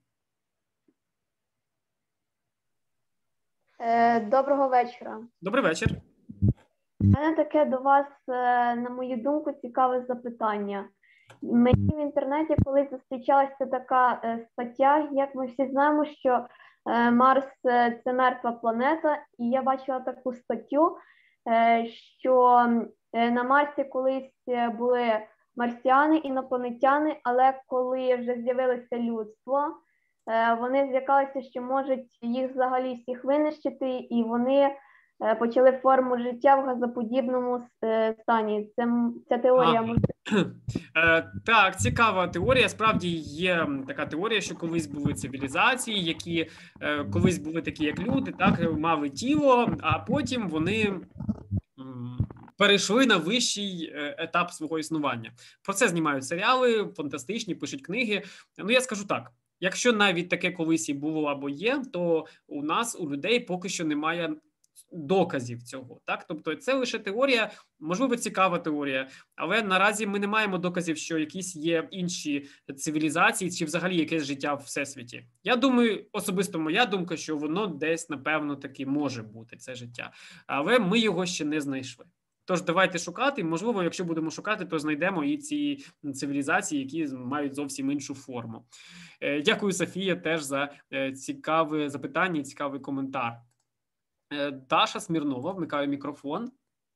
Доброго вечора. Добрий вечір. У мене таке до вас, на мою думку, цікаве запитання. Мені в інтернеті колись зустрічалася така е, стаття, як ми всі знаємо, що е, Марс е, – це мертва планета, і я бачила таку статтю, е, що е, на Марсі колись були марсіани, інопланетяни, але коли вже з'явилося людство, е, вони злякалися, що можуть їх взагалі всіх винищити, і вони почали форму життя в газоподібному стані. Це, ця теорія може... Е, так, цікава теорія. Справді є така теорія, що колись були цивілізації, які е, колись були такі, як люди, так, мали тіло, а потім вони м, перейшли на вищий етап свого існування. Про це знімають серіали, фантастичні, пишуть книги. Ну, я скажу так. Якщо навіть таке колись і було або є, то у нас, у людей, поки що немає доказів цього, так? Тобто це лише теорія, можливо, цікава теорія, але наразі ми не маємо доказів, що якісь є інші цивілізації чи взагалі якесь життя в всесвіті. Я думаю, особисто моя думка, що воно десь, напевно, таки може бути, це життя, але ми його ще не знайшли. Тож давайте шукати, можливо, якщо будемо шукати, то знайдемо і ці цивілізації, які мають зовсім іншу форму. Дякую, Софія, теж за цікаве запитання і цікавий коментар. Даша Смирнова, вмикаю микрофон.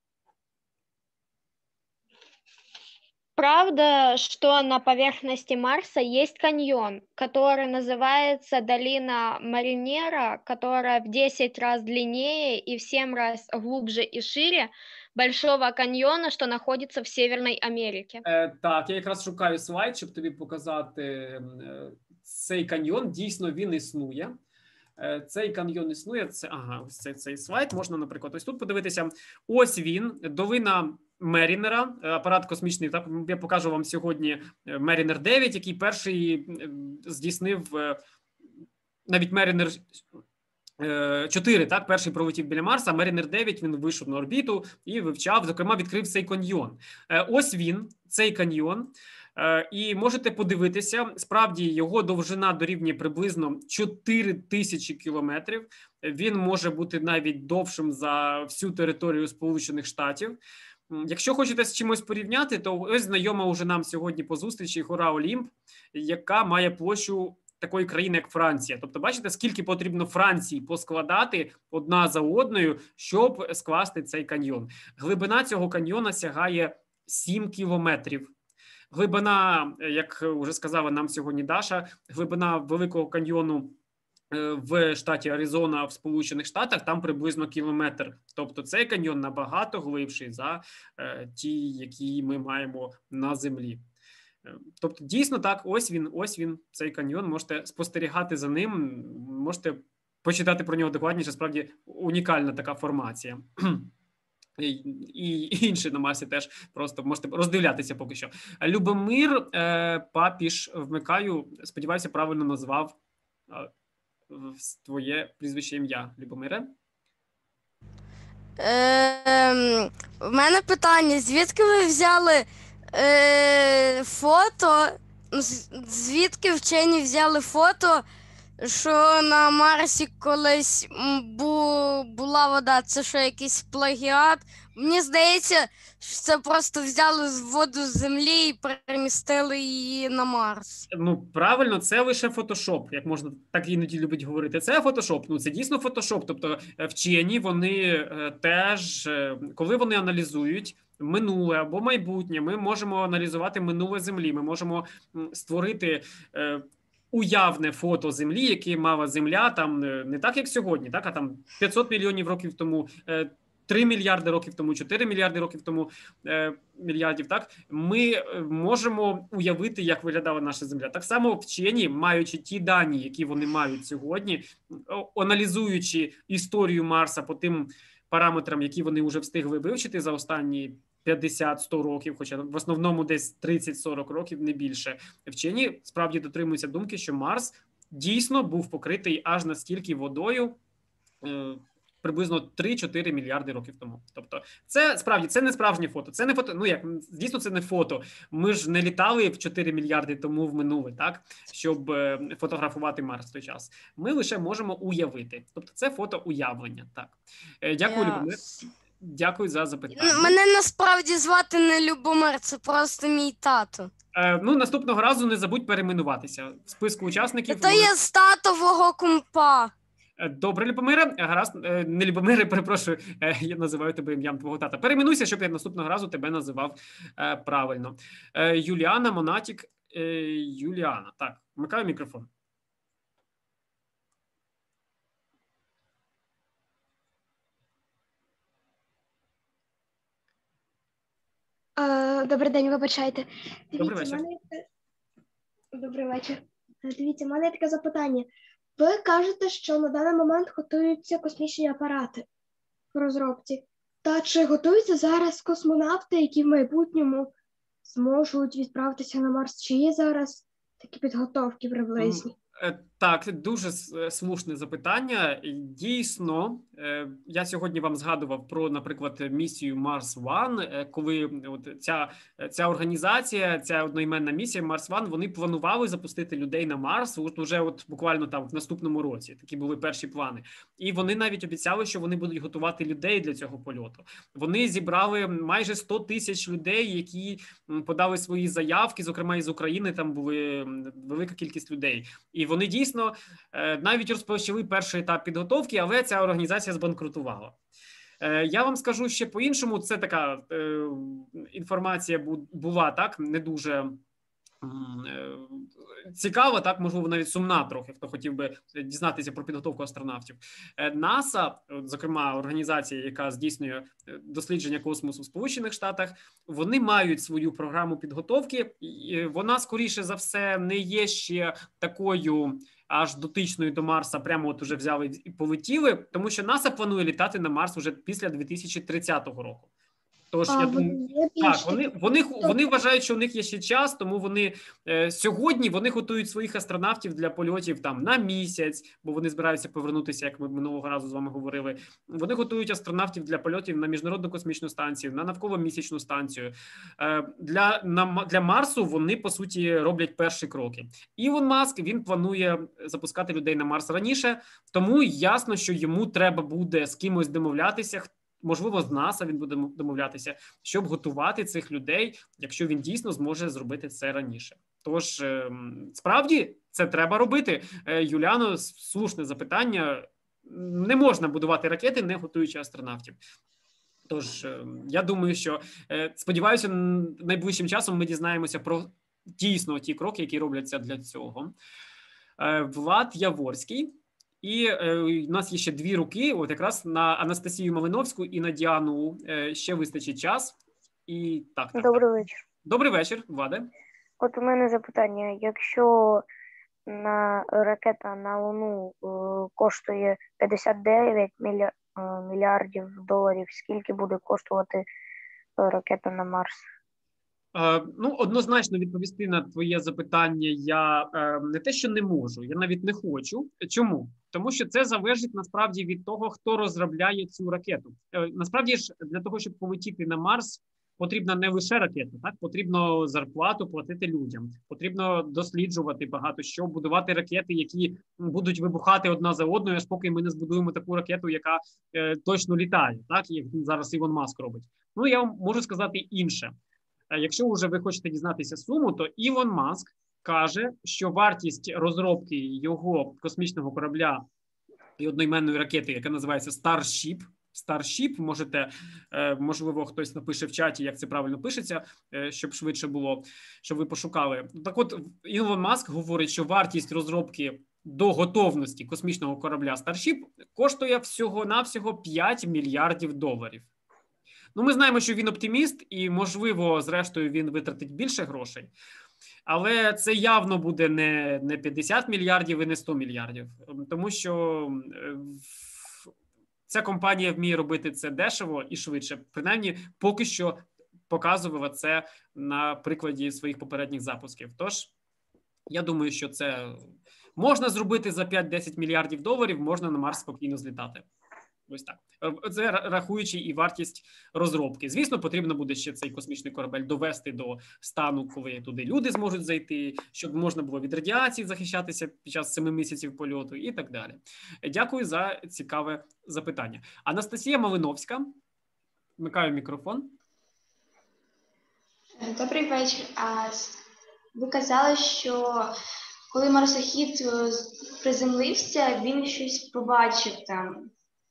Правда, что на поверхности Марса есть каньон, который называется Долина Маринера, которая в десять раз длиннее и в семь раз глубже и шире Большого каньйона, що знаходиться в Северній Америці. Е, так, я якраз шукаю слайд, щоб тобі показати е, цей каньйон. Дійсно, він існує. Е, цей каньйон існує. Це, ага, ось цей, цей слайд. Можна, наприклад, ось тут подивитися. Ось він, долина Мерінера, апарат космічний. Так, я покажу вам сьогодні Мерінер дев'ять, який перший здійснив навіть Мерінер чотири, так, перший пролетів біля Марса, Мерінер дев'ять, він вийшов на орбіту і вивчав, зокрема, відкрив цей каньйон. Ось він, цей каньйон, і можете подивитися, справді його довжина дорівнює приблизно чотири тисячі кілометрів, він може бути навіть довшим за всю територію Сполучених Штатів. Якщо хочете з чимось порівняти, то ось знайома уже нам сьогодні по зустрічі гора Олімп, яка має площу такої країни, як Франція. Тобто, бачите, скільки потрібно Франції поскладати одна за одною, щоб скласти цей каньйон. Глибина цього каньйона сягає сім кілометрів. Глибина, як вже сказала нам сьогодні Даша, глибина Великого каньйону в штаті Аризона в Сполучених Штатах там приблизно кілометр. Тобто цей каньйон набагато глибший за е, ті, які ми маємо на землі. Тобто дійсно так, ось він, ось він, цей каньйон, можете спостерігати за ним, можете почитати про нього докладніше, справді унікальна така формація. І, і інші на Марсі теж просто можете роздивлятися поки що. Любомир е, Папіш, вмикаю, сподіваюся, правильно назвав е, твоє прізвище, ім'я, Любомире. Е, в мене питання, звідки ви взяли е, фото, звідки вчені взяли фото, що на Марсі колись бу, була вода, це що якийсь плагіат? Мені здається, що це просто взяли воду з землі і перемістили її на Марс. Ну, правильно, це лише фотошоп, як можна так іноді любить говорити. Це фотошоп, ну це дійсно фотошоп. Тобто вчені, вони теж, коли вони аналізують минуле або майбутнє, ми можемо аналізувати минуле Землі, ми можемо створити уявне фото Землі, яке мала Земля там не так, як сьогодні, так, а там п'ятсот мільйонів років тому, три мільярди років тому, чотири мільярди років тому, е, мільярдів, так, ми можемо уявити, як виглядала наша Земля. Так само вчені, маючи ті дані, які вони мають сьогодні, аналізуючи історію Марса по тим параметрам, які вони вже встигли вивчити за останні п'ятдесят-сто років, хоча в основному десь тридцять-сорок років, не більше, вчені справді дотримуються думки, що Марс дійсно був покритий аж настільки водою, е, приблизно три-чотири мільярди років тому. Тобто це справді, це не справжнє фото. Це не фото, ну як, дійсно це не фото. Ми ж не літали в чотири мільярди тому в минуле, так, щоб е, фотографувати Марс в той час. Ми лише можемо уявити. Тобто це фото уявлення, так. Е, дякую, Я... Любомир. Дякую за запитання. Мене насправді звати не Любомир, це просто мій тато. Е, ну, наступного разу не забудь перейменуватися. В списку учасників... Це є з татового компа. Добре, Любомире, гаразд, не Любомире, перепрошую, я називаю тебе ім'ям твого тата. Перейменуйся, щоб я наступного разу тебе називав е, правильно. Е, Юліана, Монатік, е, Юліана. Так, вмикаю мікрофон. Добрий день, вибачайте. Добрий вечір. Мене... Добрий вечір. Дивіться, в мене є таке запитання. Ви кажете, що на даний момент готуються космічні апарати в розробці. Та чи готуються зараз космонавти, які в майбутньому зможуть відправитися на Марс? Чи є зараз такі підготовки приблизні? Так, дуже слушне запитання. Дійсно, я сьогодні вам згадував про, наприклад, місію Марс One, коли от ця, ця організація, ця одноіменна місія Марс One, вони планували запустити людей на Марс от уже от буквально там в наступному році. Такі були перші плани. І вони навіть обіцяли, що вони будуть готувати людей для цього польоту. Вони зібрали майже сто тисяч людей, які подали свої заявки, зокрема із України, там були велика кількість людей. І вони дійсно навіть розпочали перший етап підготовки, але ця організація збанкрутувала. Я вам скажу ще по-іншому, це така інформація була, так, не дуже цікава, так, можливо, навіть сумна трохи, хто хотів би дізнатися про підготовку астронавтів. НАСА, зокрема, організація, яка здійснює дослідження космосу в Сполучених Штатах, вони мають свою програму підготовки, і вона, скоріше за все, не є ще такою аж дотичною до Марса, прямо от уже взяли і полетіли, тому що НАСА планує літати на Марс вже після дві тисячі тридцятого року. Тож, а, я думаю, так, вони, вони, вони вважають, що у них є ще час, тому вони е, сьогодні вони готують своїх астронавтів для польотів там на місяць, бо вони збираються повернутися, як ми минулого разу з вами говорили. Вони готують астронавтів для польотів на Міжнародну космічну станцію, на навколомісячну станцію. Е, для, на, для Марсу вони, по суті, роблять перші кроки. Ілон Маск, він планує запускати людей на Марс раніше, тому ясно, що йому треба буде з кимось домовлятися, можливо, з НАСА він буде домовлятися, щоб готувати цих людей, якщо він дійсно зможе зробити це раніше. Тож, справді, це треба робити. Юліано, слушне запитання. Не можна будувати ракети, не готуючи астронавтів. Тож, я думаю, що, сподіваюся, найближчим часом ми дізнаємося про дійсно ті кроки, які робляться для цього. Влад Яворський. І у нас є ще дві руки, от якраз на Анастасію Малиновську і на Діану ще вистачить час. І так, так, Добрий так. вечір. Добрий вечір, Владе. От у мене запитання. Якщо на ракета на Луну е, коштує п'ятдесят дев'ять мілья, е, мільярдів доларів, скільки буде коштувати ракета на Марс? Е, ну, однозначно відповісти на твоє запитання я е, не те, що не можу, я навіть не хочу. Чому? Тому що це залежить насправді від того, хто розробляє цю ракету. Е, насправді ж для того, щоб полетіти на Марс, потрібна не лише ракета, так? Потрібно зарплату платити людям, потрібно досліджувати багато що, будувати ракети, які будуть вибухати одна за одною, аж поки ми не збудуємо таку ракету, яка е, точно літає, так? Як зараз Ілон Маск робить. Ну, я вам можу сказати інше. Якщо вже ви хочете дізнатися суму, то Ілон Маск каже, що вартість розробки його космічного корабля і одноіменної ракети, яка називається Starship, Starship, можете, можливо, хтось напише в чаті, як це правильно пишеться, щоб швидше було, щоб ви пошукали. Так от, Ілон Маск говорить, що вартість розробки до готовності космічного корабля Starship коштує всього-навсього п'ять мільярдів доларів. Ну, ми знаємо, що він оптиміст і, можливо, зрештою, він витратить більше грошей. Але це явно буде не, не п'ятдесят мільярдів і не сто мільярдів. Тому що ця компанія вміє робити це дешево і швидше. Принаймні, поки що показувала це на прикладі своїх попередніх запусків. Тож, я думаю, що це можна зробити за п'ять-десять мільярдів доларів, можна на Марс спокійно злітати. Ось так. Це рахуючи і вартість розробки. Звісно, потрібно буде ще цей космічний корабель довести до стану, коли туди люди зможуть зайти, щоб можна було від радіації захищатися під час семи місяців польоту і так далі. Дякую за цікаве запитання. Анастасія Малиновська. Вмикаю мікрофон. Добрий вечір. А ви казали, що коли марсохід приземлився, він щось побачив там.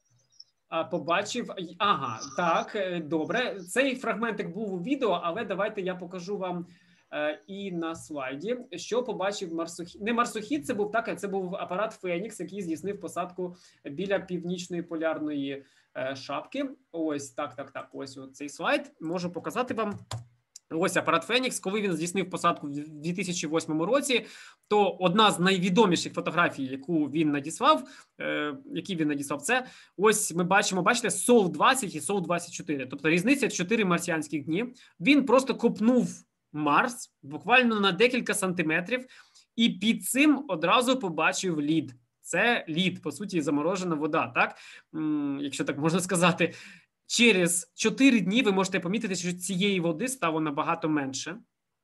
Побачив, ага, так, добре. Цей фрагментик був у відео, але давайте я покажу вам е, і на слайді, що побачив марсохід. Не марсохід, це був так, це був апарат Фенікс, який здійснив посадку біля північної полярної е, шапки. Ось так, так, так, ось цей слайд. Можу показати вам. Ось апарат Фенікс, коли він здійснив посадку в дві тисячі восьмому році, то одна з найвідоміших фотографій, яку він надіслав, е, які він надіслав, це ось ми бачимо, бачите, Сол двадцять і Сол двадцять чотири, тобто різниця чотири марсіанських дні. Він просто копнув Марс буквально на декілька сантиметрів і під цим одразу побачив лід. Це лід, по суті, заморожена вода, так? М, якщо так можна сказати. Через чотири дні ви можете помітити, що цієї води стало набагато менше.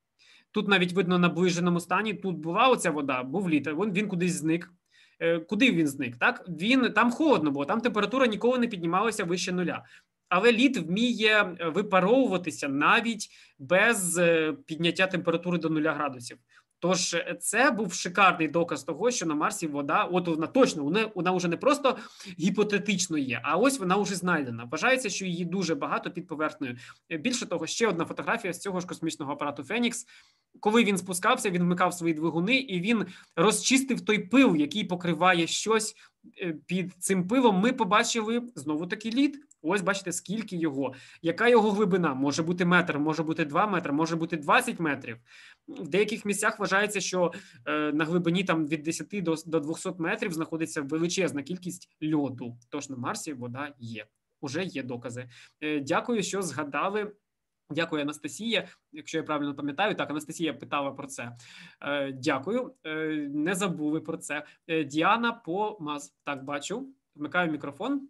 Тут навіть видно наближеному стані, тут була оця вода, був лід, він, він кудись зник. Е, куди він зник? Так? Він, там холодно було, там температура ніколи не піднімалася вище нуля. Але лід вміє випаровуватися навіть без підняття температури до нуля градусів. Тож це був шикарний доказ того, що на Марсі вода, от вона точно, вона, вона вже не просто гіпотетично є, а ось вона вже знайдена. Вважається, що її дуже багато під поверхнею. Більше того, ще одна фотографія з цього ж космічного апарату Фенікс. Коли він спускався, він вмикав свої двигуни і він розчистив той пил, який покриває щось. Під цим пилом ми побачили знову-таки лід. Ось бачите, скільки його. Яка його глибина? Може бути метр, може бути два метри, може бути двадцять метрів. В деяких місцях вважається, що е, на глибині там від десяти до, до двохсот метрів знаходиться величезна кількість льоду. Тож на Марсі вода є. Уже є докази. Е, дякую, що згадали. Дякую, Анастасія. Якщо я правильно пам'ятаю, так, Анастасія питала про це. Е, дякую. Е, не забули про це. Е, Діана Помаз. Так, бачу. Вмикаю мікрофон.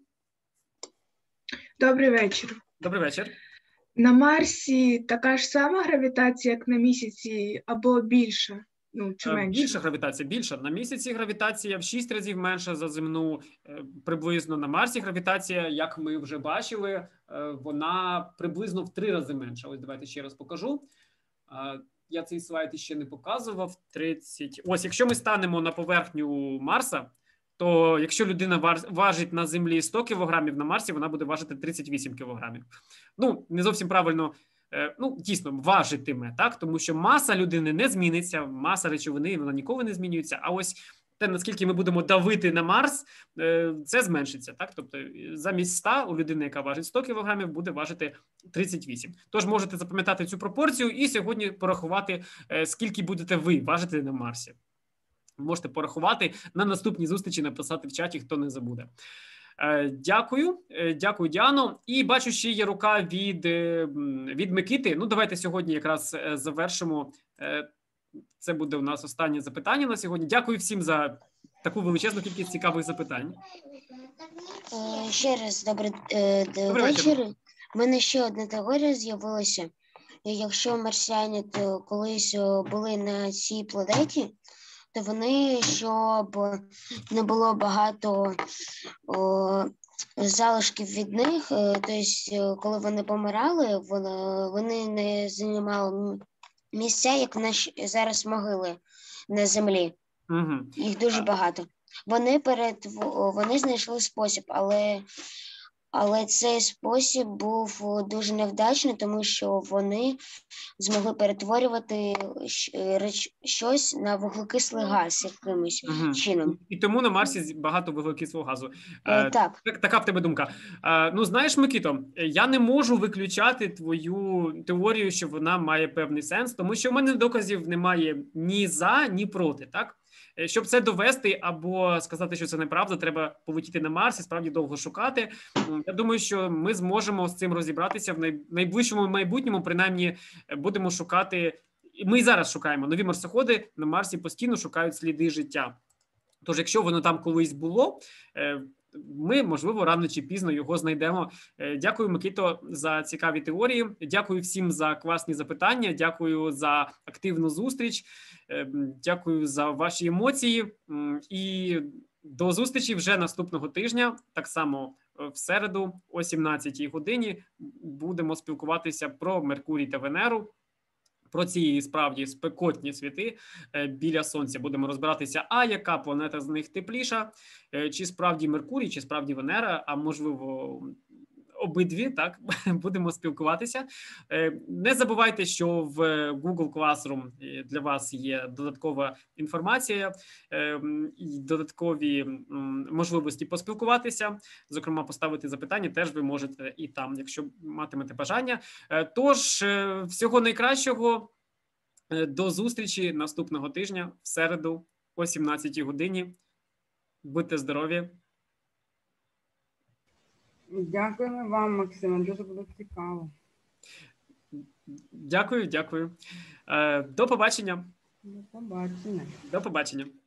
Добрий вечір. Добрий вечір. На Марсі така ж сама гравітація, як на Місяці, або більша? Ну, чи Е, менше? Більша гравітація, більша. На місяці гравітація в шість разів менша за земну, е, приблизно. На Марсі гравітація, як ми вже бачили, е, вона приблизно в три рази менша. Ось давайте ще раз покажу. Е, Я цей слайд ще не показував. тридцять. Ось, якщо ми станемо на поверхню Марса, то якщо людина вар- важить на Землі сто кілограмів, на Марсі вона буде важити тридцять вісім кілограмів. Ну, не зовсім правильно. Е, Ну, дійсно, важитиме, так? Тому що маса людини не зміниться, маса речовини, вона ніколи не змінюється. А ось те, наскільки ми будемо давити на Марс, е, це зменшиться, так? Тобто замість ста у людини, яка важить сто кілограмів, буде важити тридцять вісім. Тож можете запам'ятати цю пропорцію і сьогодні порахувати, е, скільки будете ви важити на Марсі. Можете порахувати, на наступній зустрічі написати в чаті, хто не забуде. Е, Дякую, Е, дякую, Діано. І бачу, ще є рука від, е, м, від Микити. Ну, давайте сьогодні якраз е, завершимо. Е, Це буде у нас останнє запитання на сьогодні. Дякую всім за таку величезну кількість цікавих запитань. Е, Ще раз добрий е, д- Добрий вечір. вечір. У мене ще одна теорія з'явилася. Якщо марсіяни то колись о, були на цій планеті, то вони, щоб не було багато о, залишків від них, е, тобто, коли вони помирали, вони, вони не займали м- місця, як наші зараз могили на землі. Угу. Їх дуже багато. Вони перед вони знайшли спосіб, але, але цей спосіб був о, дуже невдачний, тому що вони змогли перетворювати щ- реч- щось на вуглекислий газ якимось Угу. чином. І тому на Марсі багато вуглекислого газу. Е, Е, так. так, така в тебе думка. Е, ну, знаєш, Микито, я не можу виключати твою теорію, що вона має певний сенс, тому що в мене доказів немає ні за, ні проти, так? Е, Щоб це довести або сказати, що це неправда, треба полетіти на Марс і справді довго шукати. М, Я думаю, що ми зможемо з цим розібратися в най- найближчому майбутньому, принаймні е, будемо шукати, і ми і зараз шукаємо нові марсоходи, на Марсі постійно шукають сліди життя. Тож, якщо воно там колись було, е, ми, можливо, рано чи пізно його знайдемо. Е, Дякую, Микито, за цікаві теорії. Дякую всім за класні запитання. Дякую за активну зустріч. Е, м, Дякую за ваші емоції. М, І до зустрічі вже наступного тижня. Так само е, в середу о сімнадцятій годині будемо спілкуватися про Меркурій та Венеру. Про ці справді спекотні світи е, біля Сонця будемо розбиратися, а яка планета з них тепліша, е, чи справді Меркурій, чи справді Венера, а можливо обидві, так, будемо спілкуватися. Е, Не забувайте, що в Google Classroom е, для вас є додаткова інформація е, і додаткові м, можливості поспілкуватися, зокрема поставити запитання теж ви можете і там, якщо матимете бажання. Е, Тож, е, всього найкращого, Е, до зустрічі наступного тижня в середу о сімнадцятій годині. Будьте здорові! Дякуємо вам, Максиме, дуже було цікаво. Дякую, дякую. Е, До побачення. До побачення. До побачення.